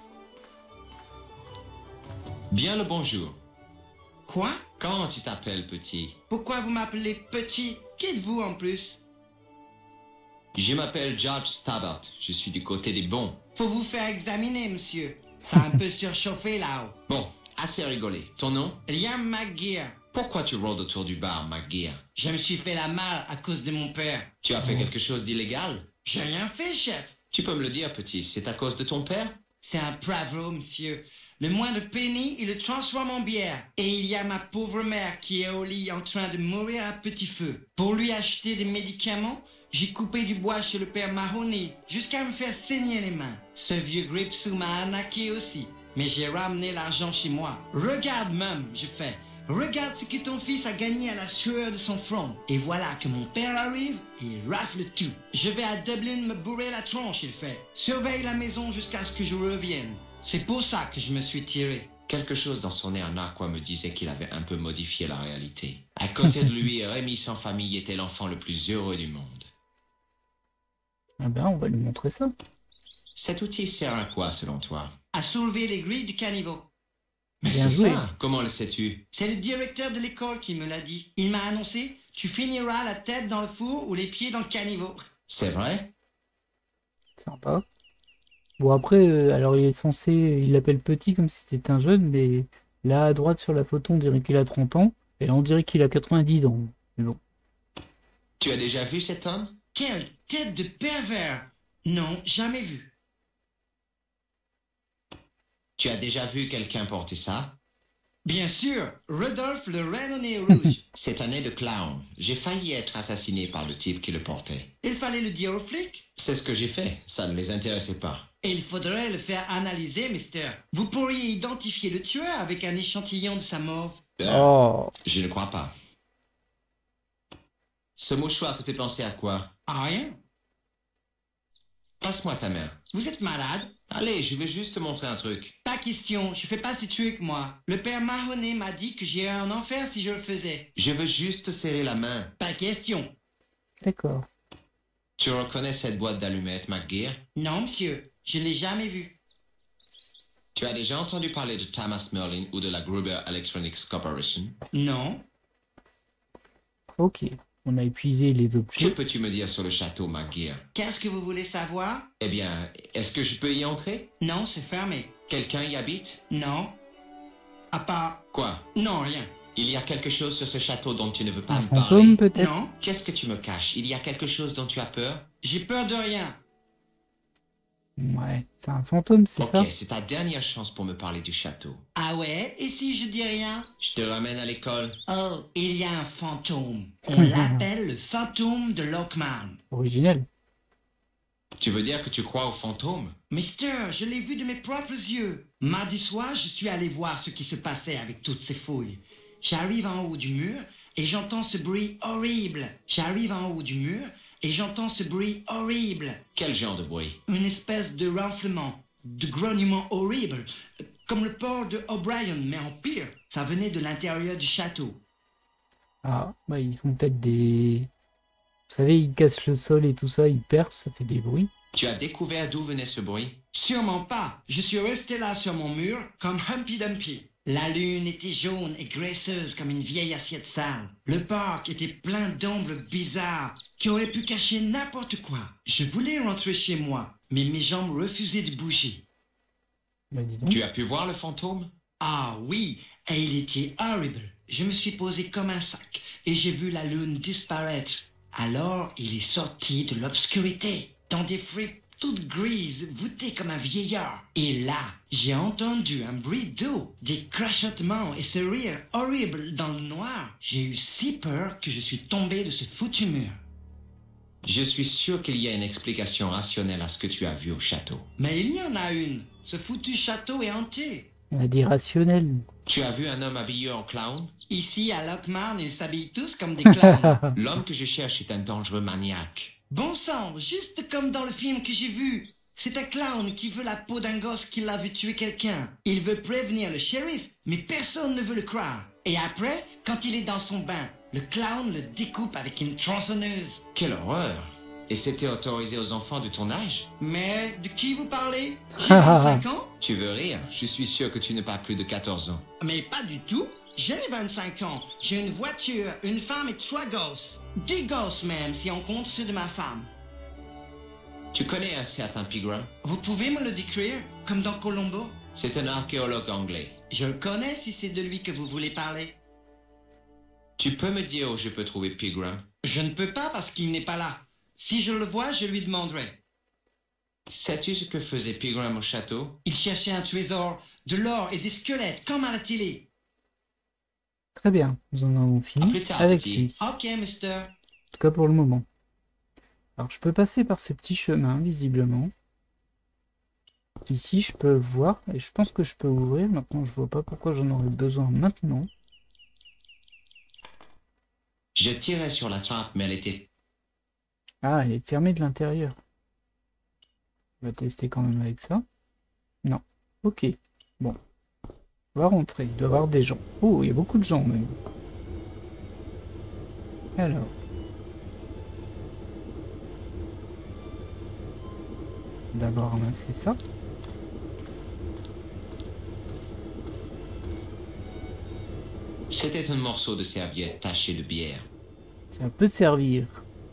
Bien le bonjour. Quoi? Comment tu t'appelles, petit? Pourquoi vous m'appelez petit? Qui êtes-vous en plus? Je m'appelle George Stabart. Je suis du côté des bons. Faut vous faire examiner, monsieur. Ça a un peu surchauffé là-haut. Bon, assez rigolé. Ton nom? Liam McGear. Pourquoi tu rôdes autour du bar, McGear? Je me suis fait la malle à cause de mon père. Tu as fait quelque chose d'illégal? J'ai rien fait, chef. Tu peux me le dire, petit, c'est à cause de ton père? C'est un bravo, monsieur. Le moindre penny, il le transforme en bière. Et il y a ma pauvre mère qui est au lit en train de mourir à petit feu. Pour lui acheter des médicaments, j'ai coupé du bois chez le père Mahoney jusqu'à me faire saigner les mains. Ce vieux Gripsou m'a arnaqué aussi. Mais j'ai ramené l'argent chez moi. Regarde, même, je fais. Regarde ce que ton fils a gagné à la sueur de son front. Et voilà que mon père arrive et il rafle tout. Je vais à Dublin me bourrer la tronche, il fait. Surveille la maison jusqu'à ce que je revienne. C'est pour ça que je me suis tiré. Quelque chose dans son air narquois me disait qu'il avait un peu modifié la réalité. À côté de lui, Rémi sans famille était l'enfant le plus heureux du monde. Ah ben, on va lui montrer ça. Cet outil sert à quoi, selon toi? À soulever les grilles du caniveau. Mais Bien c'est joué. ça. Comment le sais-tu? C'est le directeur de l'école qui me l'a dit. Il m'a annoncé, tu finiras la tête dans le four ou les pieds dans le caniveau. C'est vrai? Sympa. Bon après, euh, alors il est censé, il l'appelle petit comme si c'était un jeune, mais là à droite sur la photo on dirait qu'il a trente ans, et là on dirait qu'il a quatre-vingt-dix ans. Mais bon. Tu as déjà vu cet homme? Quelle tête de pervers! Non, jamais vu. Tu as déjà vu quelqu'un porter ça? Bien sûr, Rudolph le Reine au nez rouge. C'est un nez de clown. J'ai failli être assassiné par le type qui le portait. Il fallait le dire aux flics. C'est ce que j'ai fait. Ça ne les intéressait pas. Et il faudrait le faire analyser, mister. Vous pourriez identifier le tueur avec un échantillon de sa morve. Euh, Oh, Je ne crois pas. Ce mouchoir te fait penser à quoi? Ah, rien. Passe-moi ta main. Vous êtes malade? Allez, je vais juste te montrer un truc. Pas question, je fais pas ces trucs, moi. Le père Mahoney m'a dit que j'irais en enfer si je le faisais. Je veux juste te serrer la main. Pas question. d'accord. Tu reconnais cette boîte d'allumettes, McGear? Non, monsieur, je l'ai jamais vu. Tu as déjà entendu parler de Thomas Merlin ou de la Gruber Electronics Corporation? Non. Ok, on a épuisé les Que objets. peux-tu me dire sur le château, McGear? Qu'est-ce que vous voulez savoir? Eh bien, est-ce que je peux y entrer? Non, c'est fermé. Quelqu'un y habite? Non. À part... Quoi? Non, rien. Il y a quelque chose sur ce château dont tu ne veux pas Un me parler? fantôme peut-être? Non, Qu'est-ce que tu me caches? Il y a quelque chose dont tu as peur? j'ai peur de rien. Ouais, c'est un fantôme, c'est ça? Ok, c'est ta dernière chance pour me parler du château. Ah ouais? Et si je dis rien? Je te ramène à l'école. Oh, il y a un fantôme. On l'appelle le fantôme de Lockman. Originel. Tu veux dire que tu crois aux fantômes? Mister, je l'ai vu de mes propres yeux. Mardi soir, je suis allé voir ce qui se passait avec toutes ces fouilles. J'arrive en haut du mur et j'entends ce bruit horrible. J'arrive en haut du mur et j'entends ce bruit horrible. Quel genre de bruit? Une espèce de ronflement, de grognement horrible, comme le port de O'Brien, mais en pire. Ça venait de l'intérieur du château. Ah, bah ils font peut-être des... Vous savez, ils cassent le sol et tout ça, ils percent, ça fait des bruits. Tu as découvert d'où venait ce bruit? Sûrement pas. Je suis resté là sur mon mur comme Humpy Dumpy. La lune était jaune et graisseuse comme une vieille assiette sale. Le parc était plein d'ombres bizarres qui auraient pu cacher n'importe quoi. Je voulais rentrer chez moi, mais mes jambes refusaient de bouger. Bah, dis donc. Tu as pu voir le fantôme? Ah oui, et il était horrible. Je me suis posé comme un sac et j'ai vu la lune disparaître. Alors il est sorti de l'obscurité, dans des fripes toutes grises, voûtées comme un vieillard. Et là, j'ai entendu un bruit d'eau, des crachotements et ce rire horrible dans le noir. J'ai eu si peur que je suis tombé de ce foutu mur. Je suis sûr qu'il y a une explication rationnelle à ce que tu as vu au château. Mais il y en a une. Ce foutu château est hanté. On a dit rationnel. Tu as vu un homme habillé en clown? Ici, à Lockmarn, ils s'habillent tous comme des clowns. L'homme que je cherche est un dangereux maniaque. Bon sang, juste comme dans le film que j'ai vu. C'est un clown qui veut la peau d'un gosse qui l'a vu tuer quelqu'un. Il veut prévenir le shérif, mais personne ne veut le croire. Et après, quand il est dans son bain, le clown le découpe avec une tronçonneuse. Quelle horreur! Et c'était autorisé aux enfants de ton âge? Mais de qui vous parlez? J'ai vingt-cinq ans? Tu veux rire? Je suis sûr que tu n'as pas plus de quatorze ans. Mais pas du tout. J'ai vingt-cinq ans. J'ai une voiture, une femme et trois gosses. Dix gosses même, si on compte ceux de ma femme. Tu connais un certain Pigram? Vous pouvez me le décrire, comme dans Colombo? C'est un archéologue anglais. Je le connais si c'est de lui que vous voulez parler. Tu peux me dire où je peux trouver Pigram? Je ne peux pas parce qu'il n'est pas là. Si je le vois, je lui demanderai. Sais-tu ce que faisait Pigram au château? Il cherchait un trésor, de l'or et des squelettes, comme à la télé. Très bien, nous en avons fini plus tard, avec petit. lui. Ok, mister. En tout cas pour le moment. Alors je peux passer par ce petit chemin, visiblement. Ici, je peux voir, et je pense que je peux ouvrir. Maintenant, je vois pas pourquoi j'en aurais besoin maintenant. Je tirais sur la trappe, mais elle était... Ah, elle est fermée de l'intérieur. On va tester quand même avec ça. Non. Ok. Bon. On va rentrer. Il doit y avoir des gens. Oh, il y a beaucoup de gens même. Alors. D'abord ramasser ça. C'était un morceau de serviette taché de bière. Ça peut servir.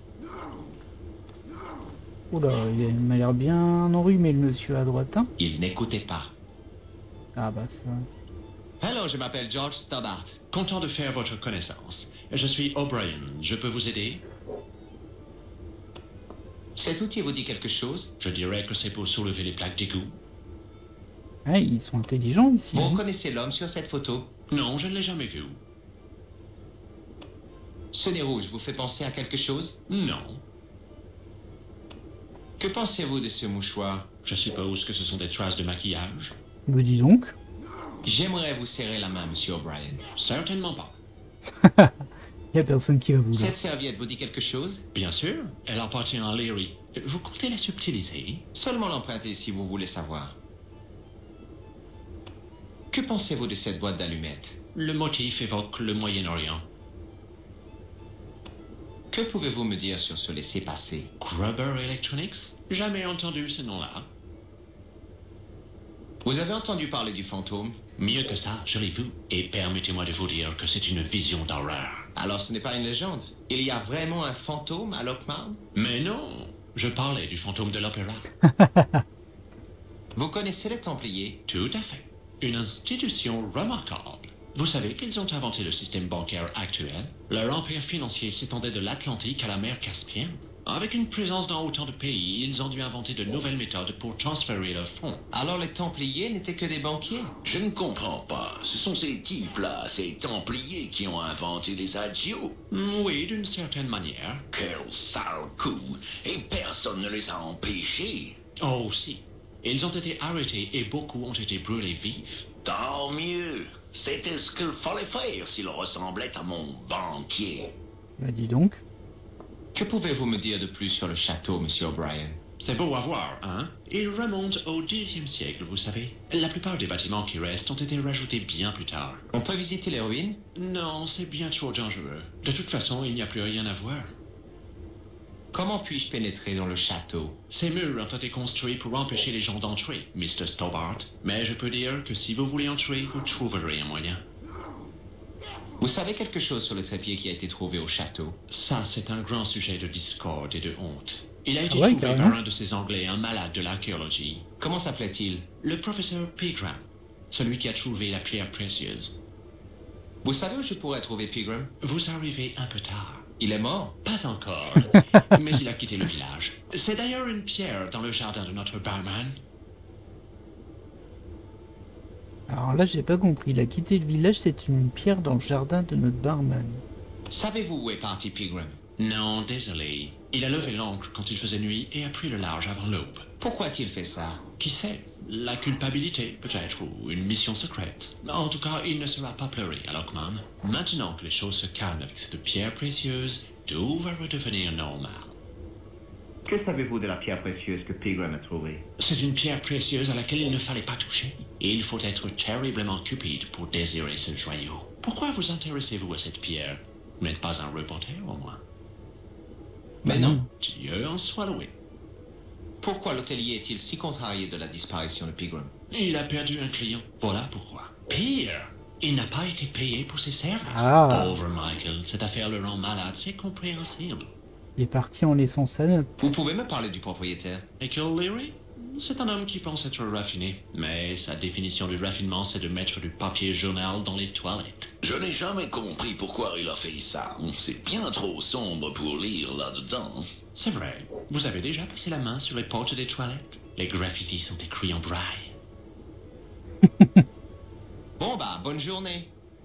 Oula, il m'a l'air bien enrhumé le monsieur à droite. Hein. Il n'écoutait pas. Ah bah ça... Hello, je m'appelle George Stoddart. Content de faire votre connaissance. Je suis O'Brien. Je peux vous aider? Cet outil vous dit quelque chose? Je dirais que c'est pour soulever les plaques d'égout. Ah, ils sont intelligents ici. Vous hein. reconnaissez l'homme sur cette photo? Non, je ne l'ai jamais vu. Ce nez rouge vous fait penser à quelque chose? Non. Que pensez-vous de ce mouchoir? Je suppose que ce sont des traces de maquillage. Me dis donc. J'aimerais vous serrer la main, monsieur O'Brien. Certainement pas. Il n'y a personne qui va vouloir. Cette serviette vous dit quelque chose? Bien sûr, elle appartient à Leary. Vous comptez la subtiliser? Seulement l'emprunter si vous voulez savoir. Que pensez-vous de cette boîte d'allumettes? Le motif évoque le Moyen-Orient. Que pouvez-vous me dire sur ce laissez-passer? Gruber Electronics? Jamais entendu ce nom-là. Vous avez entendu parler du fantôme? Mieux que ça, je l'ai vu. Et permettez-moi de vous dire que c'est une vision d'horreur. Alors ce n'est pas une légende. Il y a vraiment un fantôme à Lockmarn? Mais non, je parlais du fantôme de l'opéra. Vous connaissez les Templiers? Tout à fait. Une institution remarquable. Vous savez qu'ils ont inventé le système bancaire actuel? Leur empire financier s'étendait de l'Atlantique à la mer Caspienne. Avec une présence dans autant de pays, ils ont dû inventer de nouvelles méthodes pour transférer leurs fonds. Alors les Templiers n'étaient que des banquiers? Je ne comprends pas. Ce sont ces types-là, ces Templiers, qui ont inventé les agios. Oui, d'une certaine manière. Quel sale coup. Et personne ne les a empêchés. Oh, si. Ils ont été arrêtés et beaucoup ont été brûlés vifs. Tant mieux. C'était ce qu'il fallait faire s'il ressemblait à mon banquier. Bah dis donc. Que pouvez-vous me dire de plus sur le château, monsieur O'Brien? C'est beau à voir, hein? Il remonte au dixième siècle, vous savez. La plupart des bâtiments qui restent ont été rajoutés bien plus tard. On peut visiter les ruines? Non, c'est bien trop dangereux. De toute façon, il n'y a plus rien à voir. Comment puis-je pénétrer dans le château? Ces murs ont été construits pour empêcher les gens d'entrer, mister Stobart. Mais je peux dire que si vous voulez entrer, vous trouverez un moyen. Vous savez quelque chose sur le trépied qui a été trouvé au château? Ça, c'est un grand sujet de discorde et de honte. Il a été Ah ouais, trouvé carrément. par un de ces Anglais, un malade de l'archéologie. Comment s'appelait-il? Le professeur Pegram, celui qui a trouvé la pierre précieuse. Vous savez où je pourrais trouver Pegram? Vous arrivez un peu tard. Il est mort? Pas encore, mais il a quitté le village. C'est d'ailleurs une pierre dans le jardin de notre barman. Alors là, j'ai pas compris. Il a quitté le village, c'est une pierre dans le jardin de notre barman. Savez-vous où est parti Pegram? Non, désolé. Il a levé l'ancre quand il faisait nuit et a pris le large avant l'aube. Pourquoi a-t-il fait ça? Qui sait? La culpabilité, peut-être, ou une mission secrète. En tout cas, il ne sera pas pleuré à Lockman. Maintenant que les choses se calment avec cette pierre précieuse, tout va redevenir normal. Que savez-vous de la pierre précieuse que Pegram a trouvée? C'est une pierre précieuse à laquelle il ne fallait pas toucher. Et il faut être terriblement cupide pour désirer ce joyau. Pourquoi vous intéressez-vous à cette pierre? Vous n'êtes pas un reporter, au moins? Mais non. Dieu en soit loué. Pourquoi l'hôtelier est-il si contrarié de la disparition de Pegram? Il a perdu un client. Voilà pourquoi. Pire, il n'a pas été payé pour ses services. Ah. Pauvre Michael, cette affaire le rend malade, c'est compréhensible. Il est parti en laissant sa note. Vous pouvez me parler du propriétaire? Michael Leary? C'est un homme qui pense être raffiné. Mais sa définition du raffinement, c'est de mettre du papier journal dans les toilettes. Je n'ai jamais compris pourquoi il a fait ça. C'est bien trop sombre pour lire là-dedans. C'est vrai. Vous avez déjà passé la main sur les portes des toilettes? Les graffitis sont écrits en braille. Bon bah, bonne journée.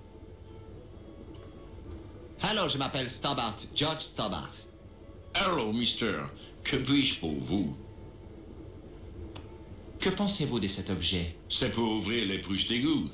Allô, je m'appelle Stobart, George Stobart. Hello, mister. Que puis-je pour vous? Que pensez-vous de cet objet? C'est pour ouvrir les pruches d'égout.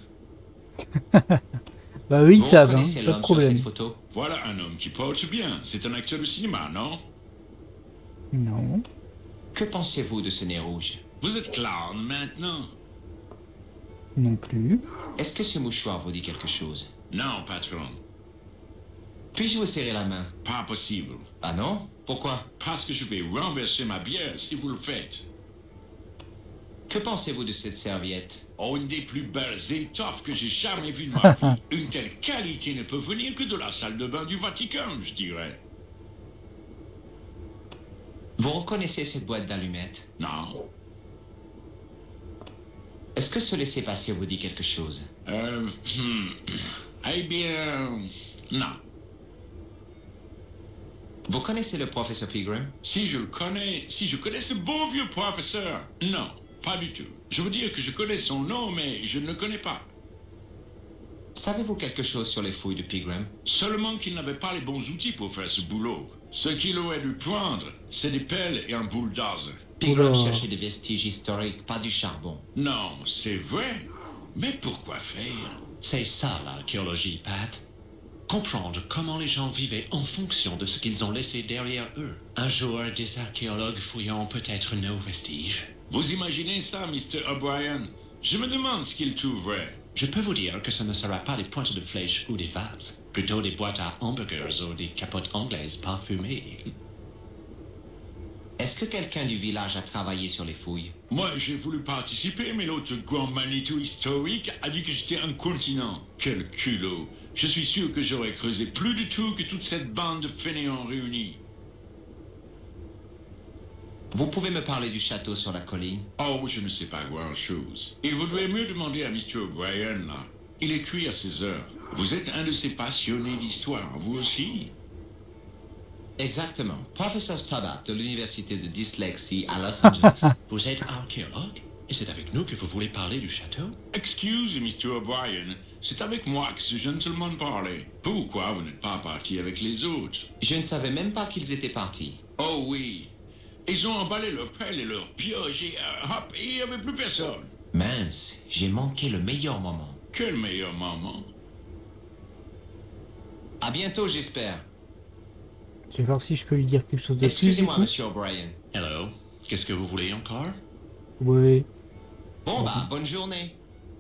Bah oui, ils Vous savent, hein, connaissez pas de l'homme sur problème. cette photo? Voilà un homme qui porte bien. C'est un acteur de cinéma, non? Non. Que pensez-vous de ce nez rouge? Vous êtes clown maintenant? Non plus. Est-ce que ce mouchoir vous dit quelque chose? Non, patron. Puis-je vous serrer la main? Pas possible. Ah non? Pourquoi? Parce que je vais renverser ma bière si vous le faites. Que pensez-vous de cette serviette? Oh, une des plus belles étoffes que j'ai jamais vues de ma vie. Une telle qualité ne peut venir que de la salle de bain du Vatican, je dirais. Vous reconnaissez cette boîte d'allumettes? Non. Est-ce que ce laissez-passer vous dit quelque chose? Euh... hmm. Eh bien... Non. Vous connaissez le professeur Pegram? Si je le connais... Si je connais ce bon vieux professeur... Non, pas du tout. Je veux dire que je connais son nom, mais je ne le connais pas. Savez-vous quelque chose sur les fouilles de Pegram? Seulement qu'il n'avait pas les bons outils pour faire ce boulot. Ce qu'il aurait dû prendre, c'est des pelles et un bulldozer. Pegram Oula. cherchait des vestiges historiques, pas du charbon. Non, c'est vrai. Mais pourquoi faire? C'est ça l'archéologie, Pat. Comprendre comment les gens vivaient en fonction de ce qu'ils ont laissé derrière eux. Un jour, des archéologues fouilleront peut-être nos vestiges. Vous imaginez ça, mister O'Brien? Je me demande ce qu'il trouverait. Je peux vous dire que ce ne sera pas des pointes de flèches ou des vases. Plutôt des boîtes à hamburgers ou des capotes anglaises parfumées. Est-ce que quelqu'un du village a travaillé sur les fouilles? Moi, j'ai voulu participer, mais l'autre grand Manitou historique a dit que j'étais incontinent. Quel culot! Je suis sûr que j'aurais creusé plus de tout que toute cette bande de fainéants réunis. Vous pouvez me parler du château sur la colline? Oh, je ne sais pas grand-chose. Il vaudrait mieux demander à mister O'Brien, là. Il écrit à ses heures. Vous êtes un de ces passionnés d'histoire, vous aussi? Exactement. Professeur Stobart de l'université de dyslexie à Los Angeles. Vous êtes archéologue? Et c'est avec nous que vous voulez parler du château? Excuse, mister O'Brien. C'est avec moi que ce gentleman parlait. Pourquoi vous n'êtes pas parti avec les autres? Je ne savais même pas qu'ils étaient partis. Oh oui. Ils ont emballé leurs pelles et leurs pioches et euh, hop, il n'y avait plus personne. Mince, j'ai manqué le meilleur moment. Quel meilleur moment? À bientôt, j'espère. Je vais voir si je peux lui dire quelque chose de plus. du Excusez-moi, coup. monsieur O'Brien. Hello. Qu'est-ce que vous voulez encore? Oui. Bon bah, bonne journée.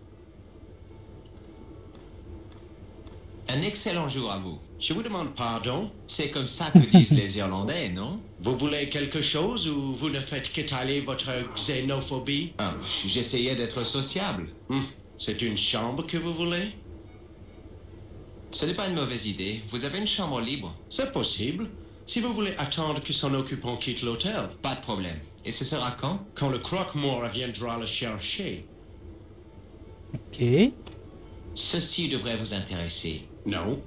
Un excellent jour à vous. Je vous demande pardon. C'est comme ça que disent les Irlandais, non? Vous voulez quelque chose ou vous ne faites qu'étaler votre xénophobie? Ah, j'essayais d'être sociable. Hum, C'est une chambre que vous voulez? Ce n'est pas une mauvaise idée. Vous avez une chambre libre? C'est possible. Si vous voulez attendre que son occupant quitte l'hôtel. Pas de problème. Et ce sera quand? Quand le croque-mort viendra le chercher. Ok. Ceci devrait vous intéresser. Non.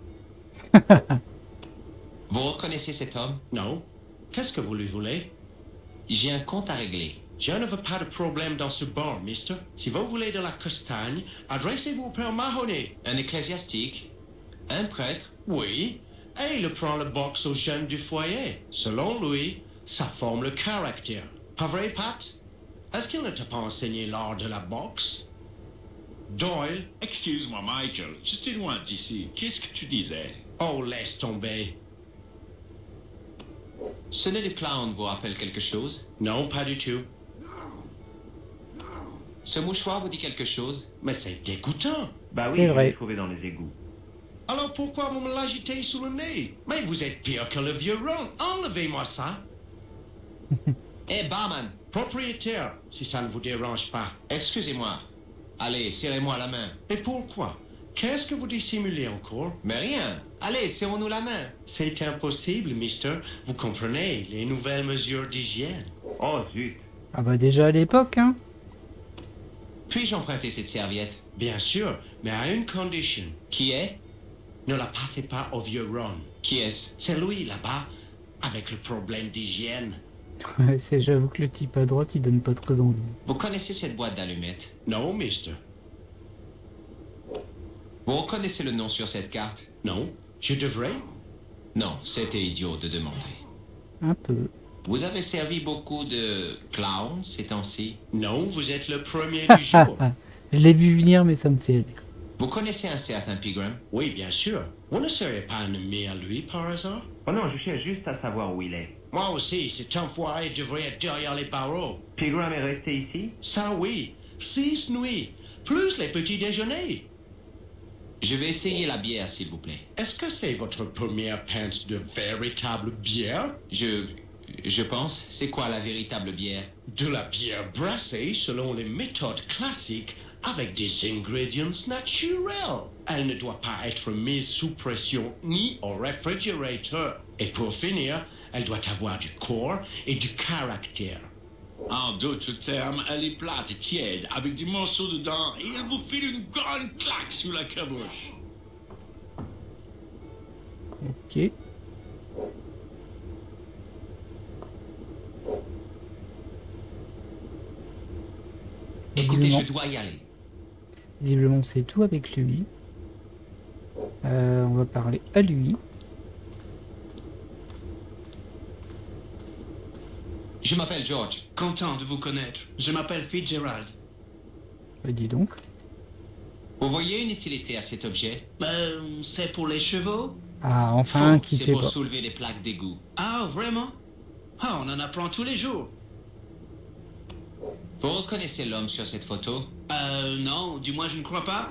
Vous reconnaissez cet homme? Non. Qu'est-ce que vous lui voulez? J'ai un compte à régler. Je ne veux pas de problème dans ce bar, mister. Si vous voulez de la castagne, adressez-vous au Père Mahoney. Un ecclésiastique? Un prêtre? Oui. Et il prend le box aux jeunes du foyer. Selon lui, ça forme le caractère. Pas vrai, Pat? Est-ce qu'il ne t'a pas enseigné l'art de la boxe? Doyle? Excuse-moi, Michael, j'étais loin d'ici. Qu'est-ce que tu disais? Oh, laisse tomber. Ce nez de clown vous rappelle quelque chose? Non, pas du tout. Ce mouchoir vous dit quelque chose? Mais c'est dégoûtant. Bah oui, C'est je vrai. l'ai trouvé dans les égouts. Alors pourquoi vous me l'agitez sous le nez? Mais vous êtes pire que le vieux Ron. Enlevez-moi ça. Eh, barman! Propriétaire, si ça ne vous dérange pas. Excusez-moi. Allez, serrez-moi la main. Et pourquoi? Qu'est-ce que vous dissimulez encore? Mais rien. Allez, serrons-nous la main. C'est impossible, mister. Vous comprenez, les nouvelles mesures d'hygiène. Oh zut. Ah bah déjà à l'époque, hein. Puis-je emprunter cette serviette? Bien sûr, mais à une condition. Qui est? Ne la passez pas au vieux Ron. Qui est-ce? C'est lui, là-bas, avec le problème d'hygiène. Ouais, c'est, j'avoue que le type à droite, il donne pas très envie. Vous connaissez cette boîte d'allumettes? Non, mister. Vous reconnaissez le nom sur cette carte? Non. Je devrais? Non, c'était idiot de demander. Un peu. Vous avez servi beaucoup de clowns ces temps-ci? Non, vous êtes le premier du jour. Je l'ai vu venir, mais ça me fait rire. Vous connaissez un certain Pigram? Oui, bien sûr. Vous ne seriez pas un ami à lui, par hasard? Oh non, je cherche juste à savoir où il est. Moi aussi, cet enfoiré devrait être derrière les barreaux. Pigram est resté ici? Ça oui. Six nuits. Plus les petits déjeuners. Je vais essayer la bière, s'il vous plaît. Est-ce que c'est votre première pinte de véritable bière? Je... je pense. C'est quoi la véritable bière? De la bière brassée selon les méthodes classiques avec des ingrédients naturels. Elle ne doit pas être mise sous pression ni au réfrigérateur. Et pour finir, elle doit avoir du corps et du caractère. En d'autres termes, elle est plate et tiède, avec des morceaux dedans, et elle vous file une grande claque sous la caboche. Ok. Écoutez, Visiblement, je dois y aller. visiblement c'est tout avec lui. Euh, on va parler à lui. Je m'appelle George. Content de vous connaître. Je m'appelle Fitzgerald. Bah, dis donc. Vous voyez une utilité à cet objet? Euh, c'est pour les chevaux? Ah, enfin, qui C'est sait pour pas. soulever les plaques d'égout. Ah, vraiment? Ah, on en apprend tous les jours. Vous reconnaissez l'homme sur cette photo? Euh, non, du moins je ne crois pas.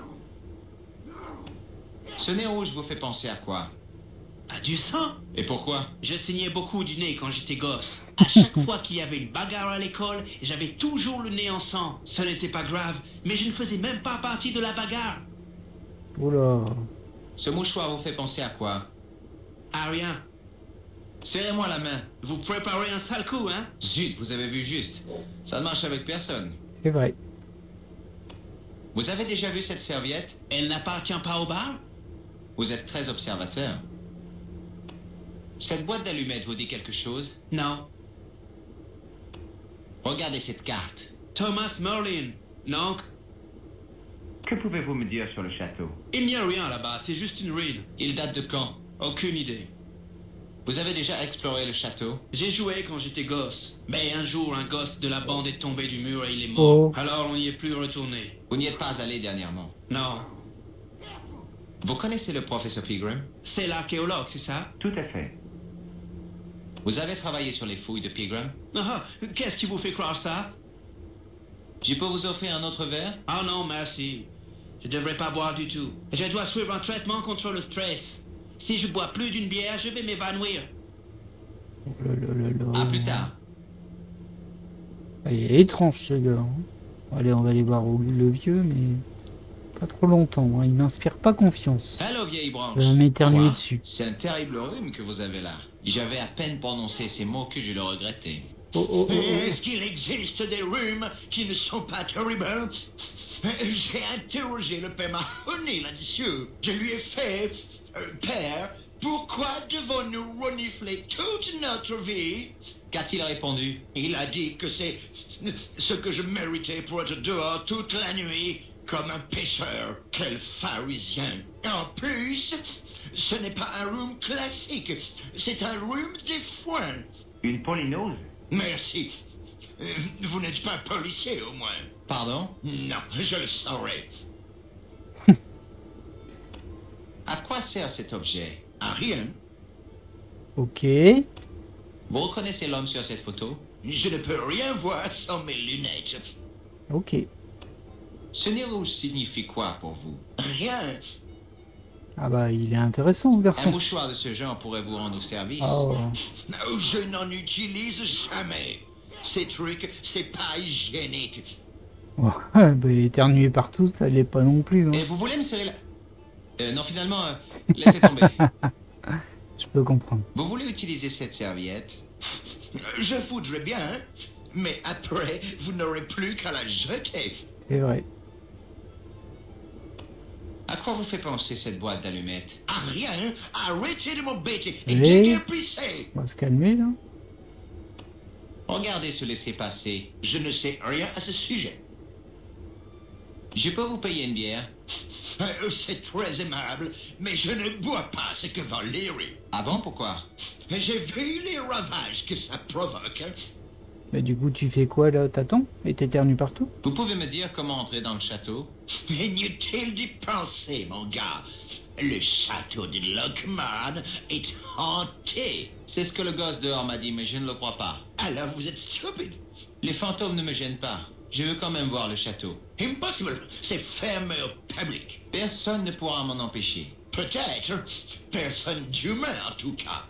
Ce nez rouge vous fait penser à quoi? À du sang? Et pourquoi? Je saignais beaucoup du nez quand j'étais gosse. À chaque fois qu'il y avait une bagarre à l'école, j'avais toujours le nez en sang. Ce n'était pas grave, mais je ne faisais même pas partie de la bagarre. Oula. Ce mouchoir vous fait penser à quoi? À rien. Serrez-moi la main. Vous préparez un sale coup, hein? Zut, vous avez vu juste. Ça ne marche avec personne. C'est vrai. Vous avez déjà vu cette serviette? Elle n'appartient pas au bar? Vous êtes très observateur. Cette boîte d'allumettes vous dit quelque chose? Non. Regardez cette carte. Thomas Merlin. Non. Que pouvez-vous me dire sur le château? Il n'y a rien là-bas, c'est juste une ruine. Il date de quand? Aucune idée. Vous avez déjà exploré le château? J'ai joué quand j'étais gosse. Mais un jour, un gosse de la bande est tombé du mur et il est mort. Oh. Alors on n'y est plus retourné. Vous n'y êtes pas allé dernièrement? Non. Vous connaissez le professeur Pigram? C'est l'archéologue, c'est ça? Tout à fait. Vous avez travaillé sur les fouilles de Pegram? Ah, qu'est-ce qui vous fait croire ça? Je peux vous offrir un autre verre? Ah non, merci. Je devrais pas boire du tout. Je dois suivre un traitement contre le stress. Si je bois plus d'une bière, je vais m'évanouir. Oh là là là là. À plus tard. Ah, il est étrange ce gars. Hein. Allez, on va aller voir le vieux, mais pas trop longtemps. Hein. Il m'inspire pas confiance. Allô, vieille branche. Je vais m'éternuer dessus. C'est un terrible rhume que vous avez là. J'avais à peine prononcé ces mots que je le regrettais. Oh, oh, oh, oh. Est-ce qu'il existe des rhumes qui ne sont pas terribles? J'ai interrogé le père Mahoney là-dessus. Je lui ai fait... Euh, père, pourquoi devons-nous renifler toute notre vie? Qu'a-t-il répondu? Il a dit que c'est ce que je méritais pour être dehors toute la nuit, comme un pêcheur. Quel pharisien! En plus, ce n'est pas un rhume classique, c'est un rhume des foins. Une polynose? Merci. Euh, Vous n'êtes pas policier au moins? Pardon? Non, je le saurai. À quoi sert cet objet? À rien. Ok. Vous reconnaissez l'homme sur cette photo? Je ne peux rien voir sans mes lunettes. Ok. Ce nez rouge signifie quoi pour vous? Rien. Ah bah, il est intéressant ce Un garçon. mouchoir de ce genre pourrait vous rendre service. Oh. Je n'en utilise jamais. Ces trucs, c'est pas hygiénique. Oh, bah, éternuer partout, ça l'est pas non plus. Hein. Et vous voulez me serrer la... Euh, non, finalement, euh, laissez tomber. Je peux comprendre. Vous voulez utiliser cette serviette? Je voudrais bien, mais après, vous n'aurez plus qu'à la jeter. C'est vrai. À quoi vous fait penser cette boîte d'allumettes? À rien. Arrêtez de m'embêter et Et... déguerpissez. On va se calmer là. Regardez ce laisser-passer. Je ne sais rien à ce sujet. Je peux vous payer une bière? Euh, C'est très aimable, mais je ne bois pas ce que vend Leary. Ah bon, pourquoi? J'ai vu les ravages que ça provoque. Bah du coup, tu fais quoi là? T'attends? Et t'éternues partout? Vous pouvez me dire comment entrer dans le château? Inutile d'y penser, mon gars. Le château de Lockman est hanté. C'est ce que le gosse dehors m'a dit, mais je ne le crois pas. Alors vous êtes stupide. Les fantômes ne me gênent pas. Je veux quand même voir le château. Impossible. C'est fermé au public. Personne ne pourra m'en empêcher. Peut-être. Personne d'humain, en tout cas.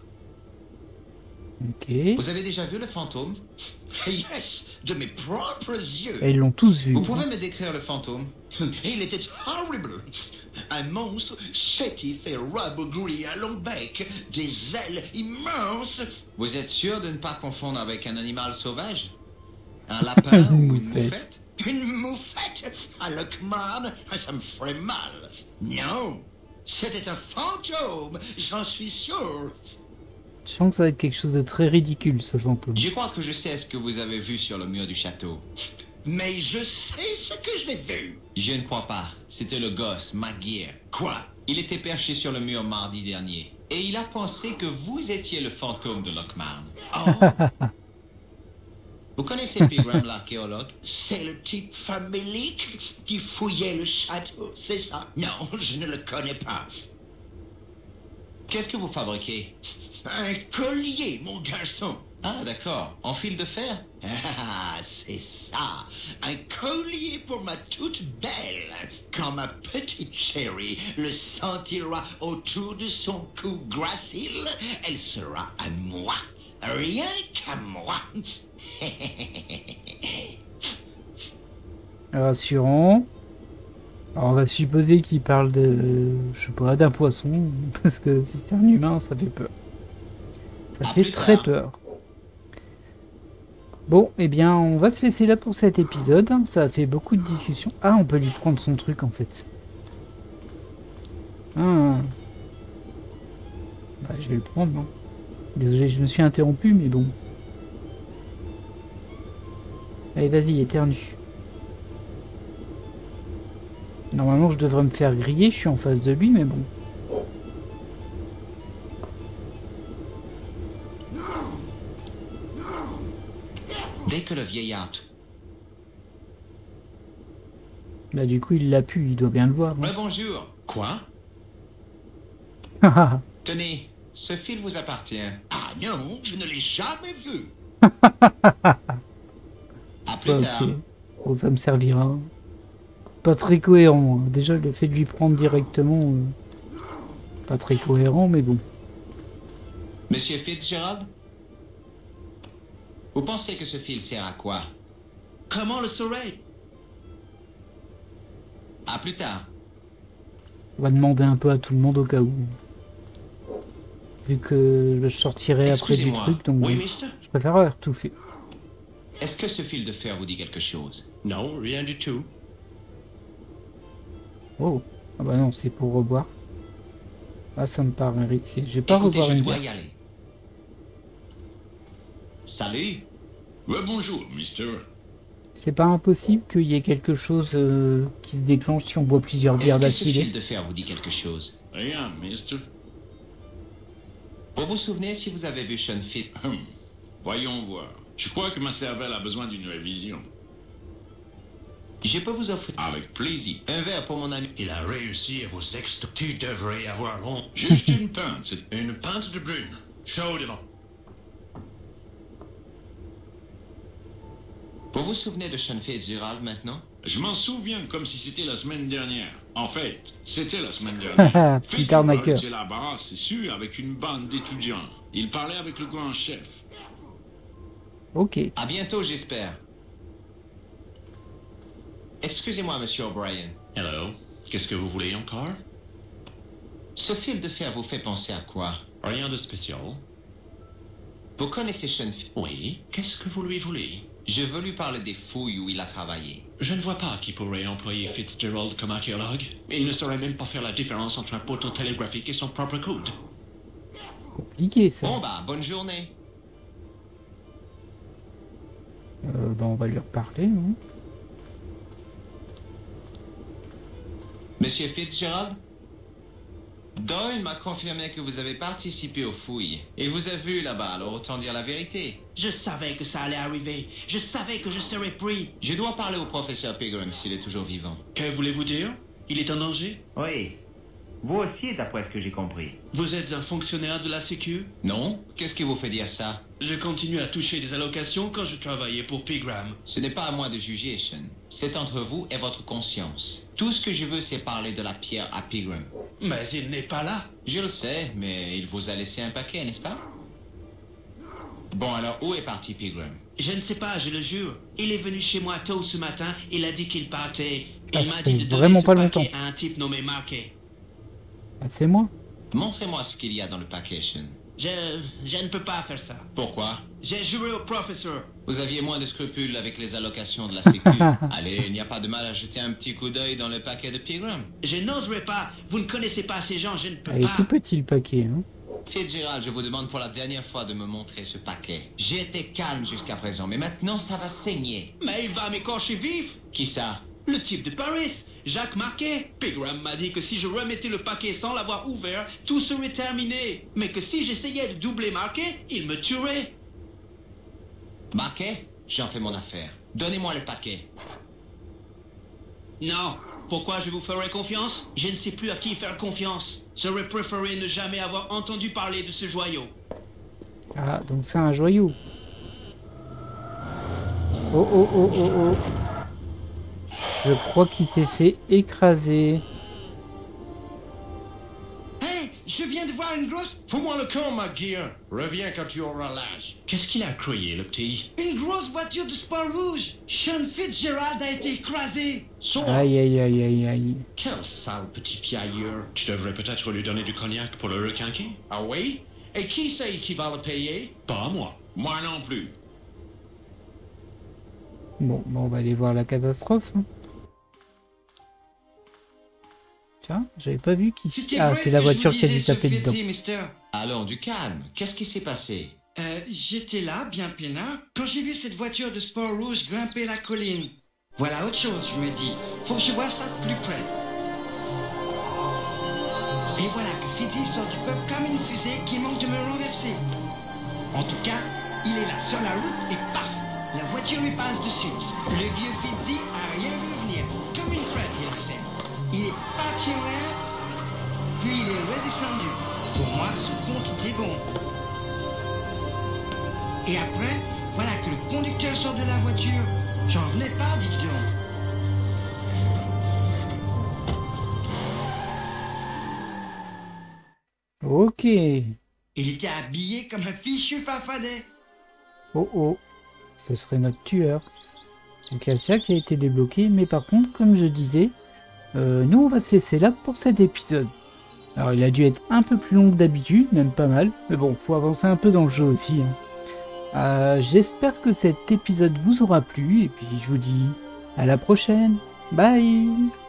Ok. Vous avez déjà vu le fantôme? Yes, de mes propres yeux. Et ils l'ont tous vu. Vous pouvez me décrire le fantôme? Il était horrible. Un monstre chétif et rabougri à long bec, des ailes immenses. Vous êtes sûr de ne pas confondre avec un animal sauvage? Un lapin ou une moufette? Une moufette à Lockman, ça me ferait mal. Non, c'était un fantôme, j'en suis sûr. Je sens que ça va être quelque chose de très ridicule ce fantôme. Je crois que je sais ce que vous avez vu sur le mur du château. Mais je sais ce que je l'ai vu. Je ne crois pas. C'était le gosse, McGear. Quoi? Il était perché sur le mur mardi dernier. Et il a pensé que vous étiez le fantôme de Lockman. Oh. Vous connaissez Pegram, l'archéologue? C'est le type famélique qui fouillait le château, c'est ça? Non, je ne le connais pas. Qu'est-ce que vous fabriquez? Un collier, mon garçon. Ah, d'accord. En fil de fer? Ah, c'est ça. Un collier pour ma toute belle. Quand ma petite chérie le sentira autour de son cou gracile, elle sera à moi. Rien qu'à moi. Rassurant. Alors on va supposer qu'il parle de... je sais pas, d'un poisson. Parce que si c'est un humain, ça fait peur. Ça À fait plus très tard. peur. Bon, eh bien, on va se laisser là pour cet épisode. Ça a fait beaucoup de discussions. Ah, on peut lui prendre son truc, en fait. Ah. Bah, je vais le prendre, non? Désolé, je me suis interrompu, mais bon. Allez, vas-y, éternue. Normalement, je devrais me faire griller. Je suis en face de lui, mais bon. Dès que le vieillard... Bah, du coup, il l'a pu. Il doit bien le voir. Ouais, bonjour. Quoi? Hein. Tenez, ce fil vous appartient. Ah, non, je ne l'ai jamais vu. À plus tard. Ok, bon, ça me servira. Pas très cohérent. Hein. Déjà, le fait de lui prendre directement, euh, pas très cohérent, mais bon. Monsieur Fitzgerald? Vous pensez que ce fil sert à quoi? Comment le saurais? À plus tard. On va demander un peu à tout le monde au cas où. Vu que je sortirai après du truc, donc Oui, bon, mister? je préfère avoir tout fait. Est-ce que ce fil de fer vous dit quelque chose? Non, rien du tout. Oh, ah bah non, c'est pour revoir. Ah, ça me paraît risqué. Je vais pas Écoutez, revoir je une dois carte. y aller. Salut. Ouais, bonjour, mister. C'est pas impossible qu'il y ait quelque chose euh, qui se déclenche si on boit plusieurs bières Est-ce que ce d'affilée. fil de fer vous dit quelque chose? Rien, mister. Vous vous souvenez si vous avez vu Sean Fitz? Hum, Voyons voir. Je crois que ma cervelle a besoin d'une révision. Je peux vous offrir Avec plaisir. un verre pour mon ami. Il a réussi à vous ex... Tu devrais avoir honte. Juste une pinte, c'est... Une pinte de brune. Chaud devant. Vous vous souvenez de Sean Fitzgerald maintenant? Je m'en souviens comme si c'était la semaine dernière. En fait, c'était la semaine dernière. Petit arnaqueur. C'est là-bas, c'est sûr, avec une bande d'étudiants. Il parlait avec le grand chef. Ok. À bientôt, j'espère. Excusez-moi, monsieur O'Brien. Hello. Qu'est-ce que vous voulez encore? Ce fil de fer vous fait penser à quoi? Rien de spécial. Vous connaissez Sean Fitz? Oui. Qu'est-ce que vous lui voulez? Je veux lui parler des fouilles où il a travaillé. Je ne vois pas qui pourrait employer Fitzgerald comme archéologue. Il ne saurait même pas faire la différence entre un poteau télégraphique et son propre coude. Compliqué ça. Bon bah, bonne journée. Euh, bah, on va lui reparler. Hein. Monsieur Fitzgerald? Doyle m'a confirmé que vous avez participé aux fouilles. Et vous a vu là-bas, alors autant dire la vérité. Je savais que ça allait arriver. Je savais que je serais pris. Je dois parler au professeur Pegram s'il est toujours vivant. Que voulez-vous dire? Il est en danger? Oui. Vous aussi, d'après ce que j'ai compris. Vous êtes un fonctionnaire de la Sécu? Non? Qu'est-ce qui vous fait dire ça? Je continue à toucher des allocations quand je travaillais pour Pegram. Ce n'est pas à moi de juger, Sean. C'est entre vous et votre conscience. Tout ce que je veux, c'est parler de la pierre à Pegram. Mais il n'est pas là. Je le sais, mais il vous a laissé un paquet, n'est-ce pas? Bon, alors, où est parti Pegram? Je ne sais pas, je le jure. Il est venu chez moi tôt ce matin. Il a dit qu'il partait. Il Ah, ça m'a fait dit de donner vraiment ce pas paquet longtemps. à un type nommé Marquet. Ah, c'est moi. Montrez-moi ce qu'il y a dans le paquet, Sean. Je... je ne peux pas faire ça. Pourquoi? J'ai juré au professeur. Vous aviez moins de scrupules avec les allocations de la Sécu. Allez, il n'y a pas de mal à jeter un petit coup d'œil dans le paquet de Pegram. Je n'oserais pas. Vous ne connaissez pas ces gens, je ne peux Ah, il est pas. tout petit le paquet. Hein. Fitzgerald, je vous demande pour la dernière fois de me montrer ce paquet. J'ai été calme jusqu'à présent, mais maintenant ça va saigner. Mais il va m'écorcher vif. Qui ça? Le type de Paris, Jacques Marquet. Pegram m'a dit que si je remettais le paquet sans l'avoir ouvert, tout serait terminé. Mais que si j'essayais de doubler Marquet, il me tuerait. Marquet? J'en fais mon affaire. Donnez-moi le paquet. Non. Pourquoi je vous ferais confiance? Je ne sais plus à qui faire confiance. J'aurais préféré ne jamais avoir entendu parler de ce joyau. Ah, donc c'est un joyau. Oh, oh, oh, oh, oh. Je crois qu'il s'est fait écraser. Hey, je viens de voir une grosse... Fous-moi le camp, McGear. Reviens quand tu auras l'âge. Qu'est-ce qu'il a croyé, le petit? Une grosse voiture de sport rouge. Sean Fitzgerald a été écrasé. Son... Aïe, aïe, aïe, aïe, aïe. Quel sale petit piailleur. Tu devrais peut-être lui donner du cognac pour le requinquer. Ah oui? Et qui c'est qui va le payer? Pas moi. Moi non plus. Bon, bon, on va aller voir la catastrophe. Hein. Tiens, j'avais pas vu qui... C'était Ah, vrai c'est la que je voiture vous qui a dû disais, taper ce dedans. petit, mister. Allons, du calme. Qu'est-ce qui s'est passé? Euh, j'étais là, bien peinard, quand j'ai vu cette voiture de sport rouge grimper la colline. Voilà autre chose, je me dis. Faut que je vois ça de plus près. Et voilà que Fiddy sort du peuple comme une fusée qui manque de me renverser. En tout cas, il est là sur la route et paf, la voiture lui passe dessus. Le vieux Fiddy a rien vu venir, comme une frette, il a fait. Il est parti en l'air, puis il est redescendu. Pour moi, ce compte était bon. Et après, voilà que le conducteur sort de la voiture. J'en revenais pas, dites donc. Ok. Il était habillé comme un fichu farfadet. Oh oh. Ce serait notre tueur. Donc il y a ça qui a été débloqué. Mais par contre, comme je disais, euh, nous on va se laisser là pour cet épisode. Alors il a dû être un peu plus long que d'habitude, même pas mal. Mais bon, faut avancer un peu dans le jeu aussi. Hein. Euh, J'espère que cet épisode vous aura plu. Et puis je vous dis à la prochaine. Bye.